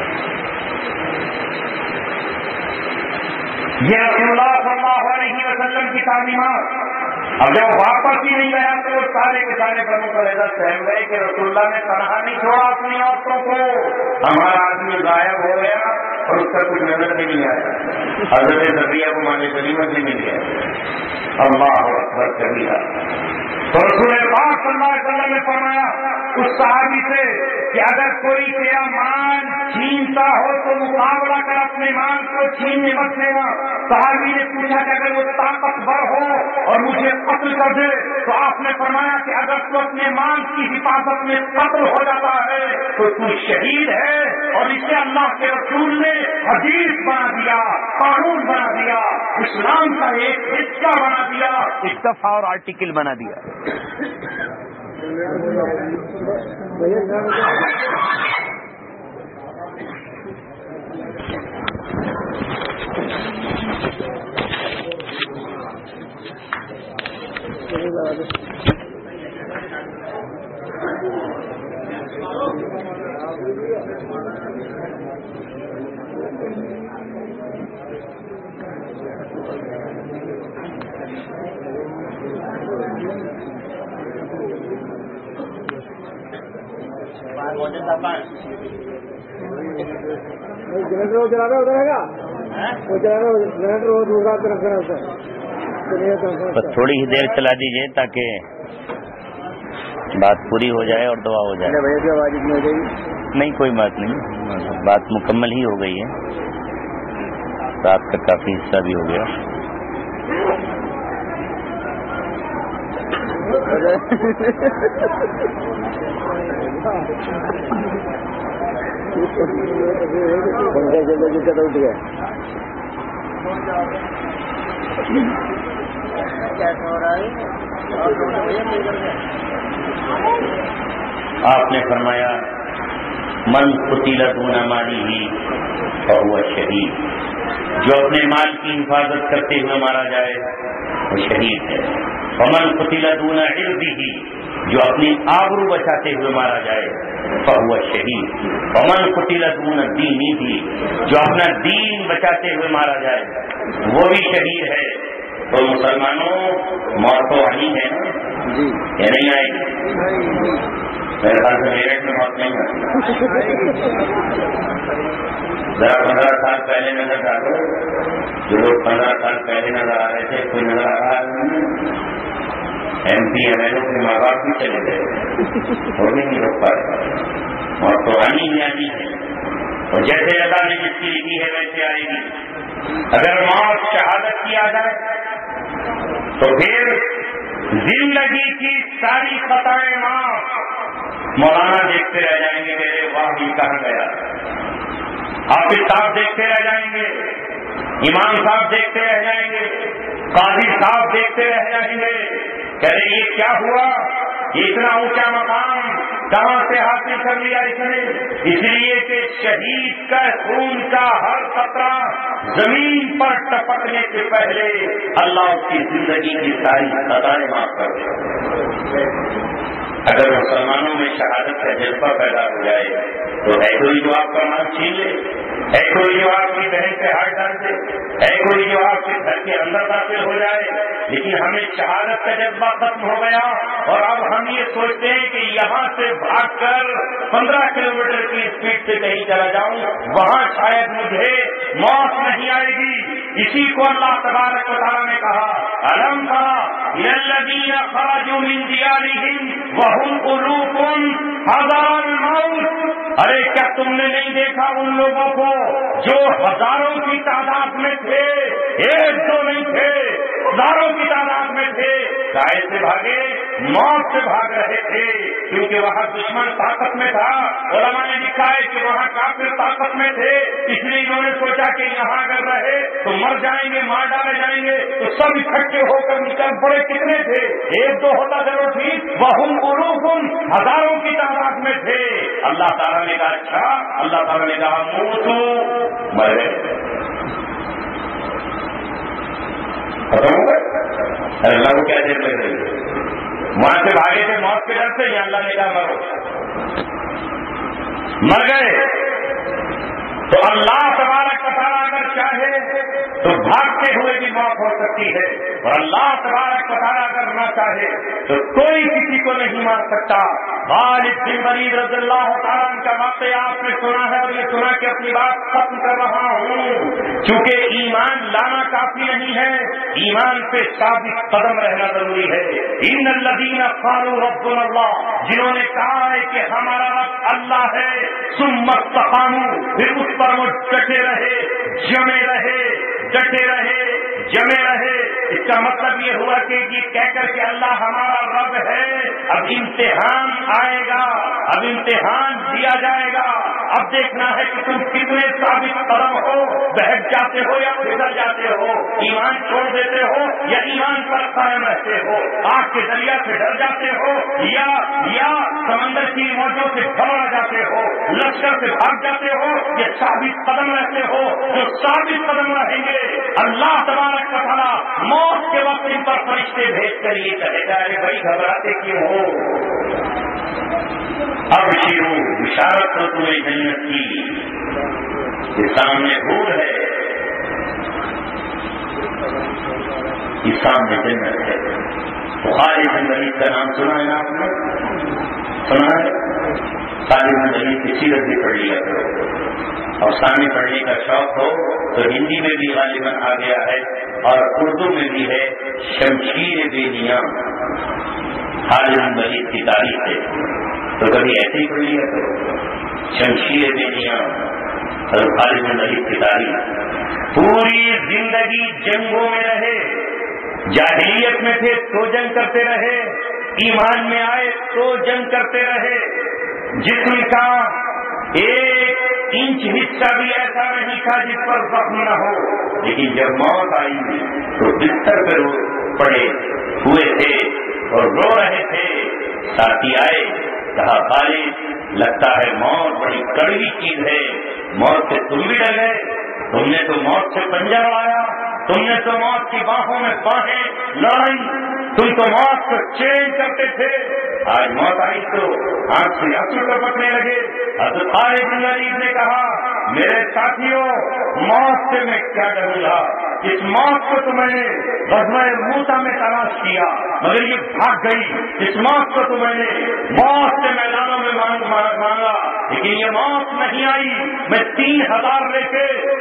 یہ رسول اللہ صلی اللہ علیہ وسلم کی تعلیمات. اب جب واپس ہی نہیں آیا تو وہ سارے کے سارے بنو قریظہ سہم گئے کہ رسول اللہ نے تنہا نہیں چھوڑا اپنی عورتوں کو, ہمارا آدمی غائب ہو گیا اور اس کا کچھ نظر بھی نہیں آیا. حضرت صفیہ کو مانے غنیمت بھی مل گیا. اللہ اکبر کبیرہ. تو رسول پاک صلی اللہ علیہ وسلم نے فرمایا اس صحابی سے کہ اگر کوئی تیرا مان چھینتا ہو تو مقابلہ کر, اپنے مان کو چھیننے مت دینا. صحابی نے پوچھا کہ اگر وہ طاقتور ہو اور مجھے قتل کر دے تو آپ نے فرمایا کہ اگر تو اپنے مان کی حفاظت میں قتل ہو جاتا ہے تو تو شہید ہے, اور اسے اللہ کے رسول نے حدیث بنا دیا, قانون بنا دیا, اسلام کا ایک حصہ بنا دیا, ایک دفعہ اور آرٹیکل بنا دیا. بس تھوڑی ہی دیر چلا دیجیے تاکہ بات پوری ہو جائے اور دعا ہو جائے. نہیں کوئی بات نہیں, بات مکمل ہی ہو گئی ہے, رات کا کافی حصہ بھی ہو گیا. اٹھ گیا آپ نے فرمایا من قتل دون مالی فهو شہید، جو اپنے مال کی حفاظت کرتے ہوئے مارا جائے وہ شہید ہے۔ ومن قتل دون عرضه، جو اپنی آبرو بچاتے ہوئے مارا جائے فهو شہید۔ ومن قتل دون دینه، جو اپنا دین بچاتے ہوئے مارا جائے وہ بھی شہید ہے۔ تو مسلمانوں موت تو آنی ہے نا جی، یا نہیں آئے گی؟ میرے خیال سے میرٹ میں موت نہیں آئی۔ ذرا 15 سال پہلے نظر ڈالو، جو لوگ 15 سال پہلے نظر آ رہے تھے کوئی نظر آ رہا ہے؟ M P M L O کے ماں باپ بھی چلے گئے، وہ بھی نہیں روک پائے۔ موت تو آنی ہی آنی ہے، اور جیسے اللہ نے جس کی لکھی ہے ویسے آئے گی۔ اگر موت شہادت کی آ جائے تو پھر زندگی کی ساری خطائیں معاف۔ مولانا دیکھتے رہ جائیں گے میرے واہ بھی کہاں گیا، حافظ صاحب دیکھتے رہ جائیں گے، امام صاحب دیکھتے رہ جائیں گے، قاضی صاحب دیکھتے رہ جائیں گے، کہہ رہے یہ کیا ہوا، یہ اتنا اونچا مقام کہاں سے حاصل کر لیا اس نے؟ اس لیے کہ شہید کا خون کا ہر قطرہ زمین پر ٹپکنے سے پہلے اللہ اس کی زندگی کی ساری خطائیں معاف کر دے۔ اگر مسلمانوں میں شہادت کا جذبہ پیدا ہو جائے تو ہے کوئی جو آپ کا مال چھین لے، ہے کوئی جو آپ کی بہن پہ ہاتھ ڈال دے، ہے کوئی جو آپ کے گھر کے اندر داخل ہو جائے، لیکن ہمیں شہادت کا جذبہ ختم ہو گیا اور اب ہم یہ سوچتے ہیں کہ یہاں سے بھاگ کر 15 کلومیٹر کی اسپیڈ سے کہیں چلا جاؤں، وہاں شاید مجھے موت نہیں آئے گی۔ اسی کو اللہ تبارک و تعالیٰ نے کہا أَلَمْ تَرَ إِلَى الَّذِينَ خَرَجُوا مِنْ دِيَارِهِمْ وَهُمْ أُلُوفٌ حَذَرَ الْمَوْتِ، ارے کیا تم نے نہیں دیکھا ان لوگوں کو جو ہزاروں کی تعداد میں تھے، ایک دو نہیں تھے، ہزاروں کی تعداد میں تھے، کائے سے بھاگے؟ موت سے بھاگ رہے تھے، کیونکہ وہاں دشمن طاقت میں تھا۔ علماء نے لکھا ہے کہ وہاں کافر طاقت میں تھے، اس لیے انہوں نے سوچا کہ یہاں اگر رہے تو مر جائیں گے، مار ڈالے جائیں گے، تو سب اکٹھے ہو کر نکل پڑے۔ کتنے تھے؟ ایک دو ہوتا ضرور ٹھیک، وَهُمْ أُلُوفٌ ہزاروں کی تعداد میں تھے۔ اللہ تعالیٰ نے کہا اچھا، اللہ تعالیٰ نے کہا موتو، مر گئے، ختم ہو گئے۔ اللہ کو کیا دیر لگ رہی ہے؟ وہاں سے بھاگے تھے موت کے ڈر سے، یا اللہ نے کہا مرو، مر گئے۔ تو اللہ تبارک و تعالیٰ اگر چاہے تو بھاگتے ہوئے بھی موت ہو سکتی ہے، اور اللہ تبارک و تعالیٰ اگر نہ چاہے تو کوئی کسی کو نہیں مار سکتا۔ خالد بن ولید رضی اللہ تعالیٰ عنہ کا واقعہ آپ نے سنا ہے، اور یہ سنا کہ اپنی بات ختم کر رہا ہوں، کیونکہ ایمان لانا کافی نہیں ہے، ایمان پہ ثابت قدم رہنا ضروری ہے۔ ان الذین قالوا ربنا اللہ، جنہوں نے کہا ہے کہ ہمارا رب اللہ ہے، ثم استقاموا، پھر اس پر وہ ڈٹے رہے، جمے رہے، ڈٹے رہے، جمے رہے۔ اس کا مطلب یہ ہوا کہ یہ کہہ کر کہ اللہ ہمارا رب ہے، اب امتحان آئے گا، اب امتحان دیا جائے گا، اب دیکھنا ہے کہ تم کتنے ثابت قدم ہو، بہک جاتے ہو یا پھسل جاتے ہو، ایمان چھوڑ دیتے ہو یا ایمان پر قائم رہتے ہو، آگ کے دریا سے ڈر جاتے ہو یا سمندر کی موجوں سے گھبرا جاتے ہو، لشکر سے بھاگ جاتے ہو یا ثابت قدم رہتے ہو۔ جو ثابت قدم رہیں گے اللہ تبارک و تعالیٰ موت کے وقت ان پر فرشتے بھیج کر یہ کہے گا ارے بھائی گھبراتے کیوں ہو، اب شیرو بشارت ہو تمہیں جنت کی، یہ سامنے حور ہے، یہ سامنے جنت ہے۔ خالد بن ولید کا نام سنا ہے نا آپ نے؟ سنا ہے؟ خالد بن ولید کی سیرت بھی پڑھ لیا کرو، اور سامنے پڑھنے کا شوق ہو تو ہندی میں بھی غالباً آ گیا ہے اور اردو میں بھی ہے، شمشیر بے نیام، خالد بن ولید کی تاریخ ہے، تو کبھی ایسے ہی پڑھ لیا کرو، شمشیر بے نیام اور خالد بن ولید کی تاریخ۔ پوری زندگی جنگوں میں رہے، جاہلیت میں تھے تو جنگ کرتے رہے، ایمان میں آئے تو جنگ کرتے رہے، جسم کا ایک انچ حصہ بھی ایسا نہیں تھا جس پر زخم نہ ہو، لیکن جب موت آئی تو بستر پہ पड़े हुए थे और रो रहे थे। साथी आए, कहा खालिद लगता है मौत बड़ी कड़वी चीज है, मौत से तुम भी डर गए, तुमने तो मौत से पंजा लड़ाया, तुमने तो मौत की बाहों में बाहें लड़ाई, तुम तो मौत को चैन करते थे, आज मौत आई तो आंख से आंसू टपकने लगे। हज़रत खालिद बिन वलीद ने कहा मेरे साथियों, मौत से मैं क्या डरूंगा, इस मौत को तो मैंने ग़ज़वा-ए मूता में तलाश किया मगर ये भाग गई, इस मौत को तो मैंने मौत से मैदानों में मांगा लेकिन ये मौत नहीं आई। मैं 3000 लेके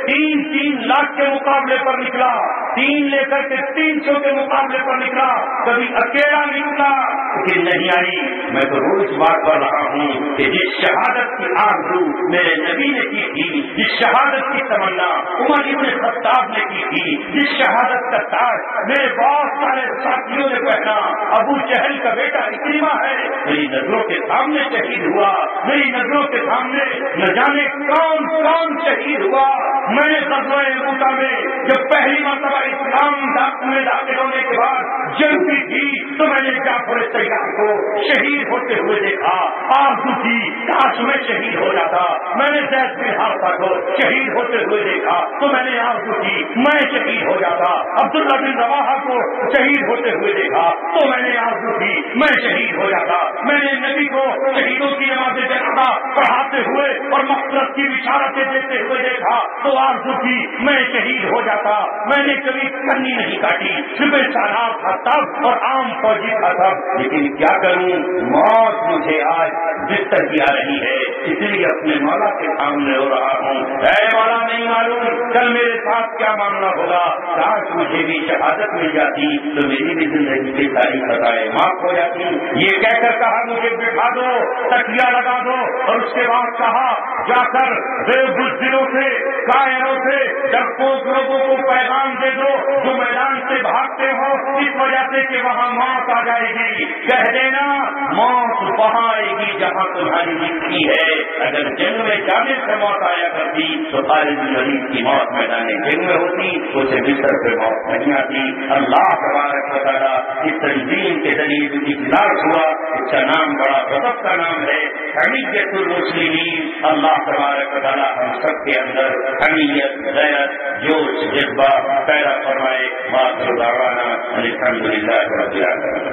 3 लाख के मुकाबले पर निकला, 3 लेकर के 300 के मुकाबले पर निकला, कभी अकेला निकला लेकिन नहीं आई। मैं तो रोज बात कर रहा हूँ कि जिस शहादत की आरज़ू मेरे नबी ने की थी, जिस शहादत की तमन्ना उमर इब्न खत्ताब ने की थी, जिस शहादत का ताज मेरे बहुत सारे साथियों ने पहना, अबू जहल का बेटा इक्रिमा है, मेरी नजरों के सामने शहीद हुआ, मेरी नजरों के सामने न जाने कौन कौन शहीद हुआ। मैंने ग़ज़वा-ए मूता में जब पहली मरतबा इस्लाम में दाखिल होने के बाद जंग की थी तो मैंने जाफर तैयार को शहीद होते हुए देखा, आरज़ू थी काश मैं शहीद हो जाता। मैंने ज़ैद बिन हारिसा को शहीद होते हुए देखा तो मैंने आरज़ू की मैं शहीद हो जाता। अब्दुल्लाह बिन रवाहा को शहीद होते हुए देखा तो मैंने आरज़ू की मैं शहीद हो जाता। मैंने नबी को शहीदों की नमाज़ जनाज़ा पढ़ाते हुए और मग़फ़िरत की बिशारतें देते हुए देखा तो आरज़ू की मैं शहीद हो जाता। मैंने कभी कन्नी नहीं काटी, सिर्फ सालार था तब और आम फौजी था तब, लेकिन क्या करूं, मौत मुझे आज बिस्तर की आ रही है, इसलिए अपने मौला के सामने हो रहा हूँ। ऐ मौला नहीं मालूम कल मेरे साथ क्या मामला होगा, काश मुझे भी शहादत मिल जाती तो मेरी भी जिंदगी की सारी खताएं माफ हो जाती। ये कहकर कहा मुझे बिठा दो, तकिया लगा दो और उसके बाद कहा जाकर बेबुज़दिलों से, कायरों से, डरपोक लोगों को पैगाम दे दो जो मैदान से भागते हो इस वजह से कि वहाँ मौत आ जाएगी। कह देना मौत वहाँ आएगी जहाँ तुम्हारी लिखी है। अगर जंग में जाने से मौत आया करती तो खालिद बिन वलीद की मौत मैदान जंग में होती, उसे बिस्तर पे मौत नहीं आती। अल्लाह तबारक व तआला इस तंजीम के जरिए जो इजलास हुआ, इसका नाम बड़ा गज़ब का नाम है हमीयतुल मुस्लिमीन। अल्लाह तबारक व तआला हम सबके अंदर हमीयत, गैरत, जोश, जज्बा पैदा फरमाए। मातु दावाना अल्हम्दुलिल्लाह रब्बिल आलमीन।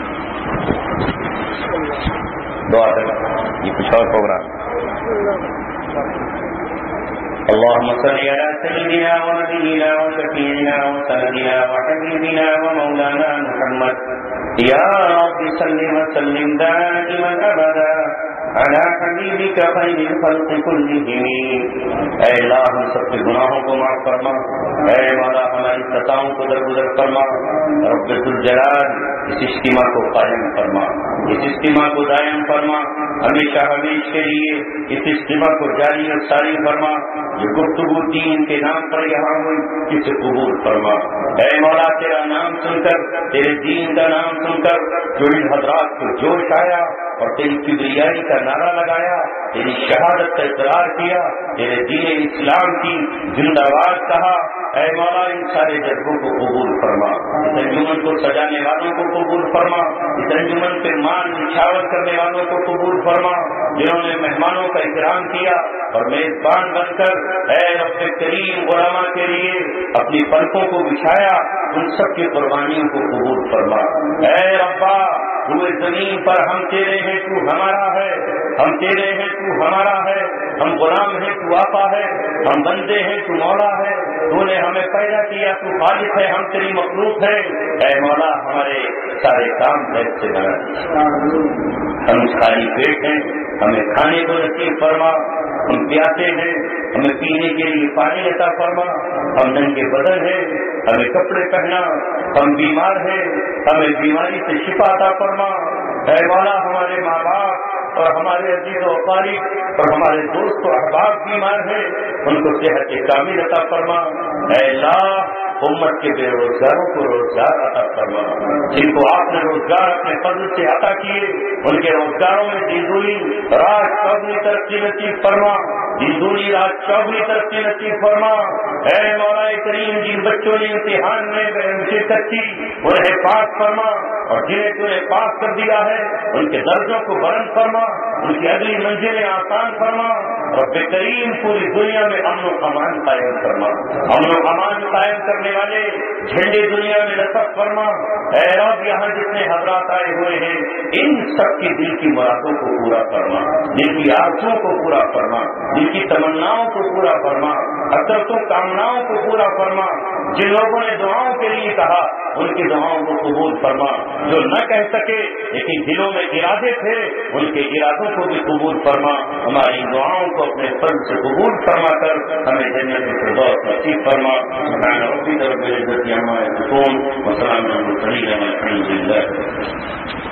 दुआ करें, ये कुछ और प्रोग्राम। اللهم صل على سيدنا ونبينا وشفيعنا وسندنا وحبيبنا ومولانا محمد يا رب صل وسلم دائما ابدا على حبيبك خير الخلق كلهم۔ اے اللہ ہم سب کے گناہوں کو معاف فرما، اے مولا ہماری خطاؤں کو درگزر فرما، رب ذوالجلال اس اجتماع کو قائم فرما، اس اجتماع کو دائم فرما، ہمیشہ ہمیشہ کے لیے اس اجتماع کو جاری اور ساری فرما۔ جو گفتگو دین کے نام پر یہاں ہوئی اسے قبول فرما۔ اے مولا تیرا نام سن کر، تیرے دین کا نام سن کر جو ان حضرات کو جوش آیا اور تیری کبریائی کا نعرہ لگایا، تیری شہادت کا اقرار کیا، تیرے دین اسلام کی زندہ باد کہا، اے مولا ان سارے جذبوں کو قبول فرما۔ اس انجمن کو سجانے والوں کو قبول فرما، اس انجمن پہ مال نچھاور کرنے والوں کو قبول فرما، جنہوں نے مہمانوں کا اکرام کیا اور میزبان بن کر اے رب کریم علماء کے لیے اپنی پلکوں کو بچھایا، ان سب کی قربانیوں کو قبول فرما۔ اے ربا روئے زمین پر ہم تیرے ہیں تو ہمارا ہے، ہم تیرے ہیں تو ہمارا ہے، ہم غلام ہیں تو آقا ہے، ہم بندے ہیں تو مولا ہے، تو نے ہمیں پیدا کیا تو خالق ہے، ہم تیری مخلوق ہے۔ اے مولا ہمارے سارے کام خیر سے بنا، ہم خالی پیٹ ہیں، ہمیں کھانے کو نصیب فرما، ہم پیاسے ہیں ہمیں پینے کے لیے پانی عطا فرما، ہم ننگے بدن ہیں ہمیں کپڑے پہنا، ہم بیمار ہیں ہمیں بیماری سے شفا عطا فرما۔ اے مولا ہمارے ماں باپ اور ہمارے عزیز و اقارب اور ہمارے دوست و احباب بیمار ہیں، ان کو صحت کامل عطا فرما۔ اے اللہ امت کے بے روزگاروں کو روزگار عطا فرما، جن کو آپ نے روزگار اپنے فضل سے عطا کیے ان کے روزگاروں میں دلجوئی راج قومی ترقی نصیب فرما۔ جن دوری رات چوگنی ترقی نصیب فرما۔ اے مولا کریم جن بچوں نے امتحان میں شرکت کی انہیں پاس فرما، اور جنہیں تو نے پاس کر دیا ہے ان کے درجوں کو بلند فرما، ان کی اگلی منزلیں آسان فرما۔ رب کریم پوری دنیا میں امن و امان قائم فرما، امن و امان قائم کرنے والے جھنڈے دنیا میں نصب فرما۔ اے رب یہاں جتنے حضرات آئے ہوئے ہیں ان سب کی دل کی مرادوں کو پورا فرما، دل کی آرزوں کو پورا فرما، دل کی تمناؤں کو پورا فرما، حسرتوں کامناؤں کو پورا فرما۔ جن لوگوں نے دعاؤں کے لیے کہا ان کی دعاؤں کو قبول فرما، جو نہ کہہ سکے لیکن دلوں میں ارادے تھے ان کے ارادوں کو بھی قبول فرما۔ ہماری دعاؤں کو اپنے فضل سے قبول فرما کر ہمیں جنت الفردوس نصیب فرما۔ سبحان ربک رب العزة عما یصفون وسلام علی المرسلین والحمد للہ۔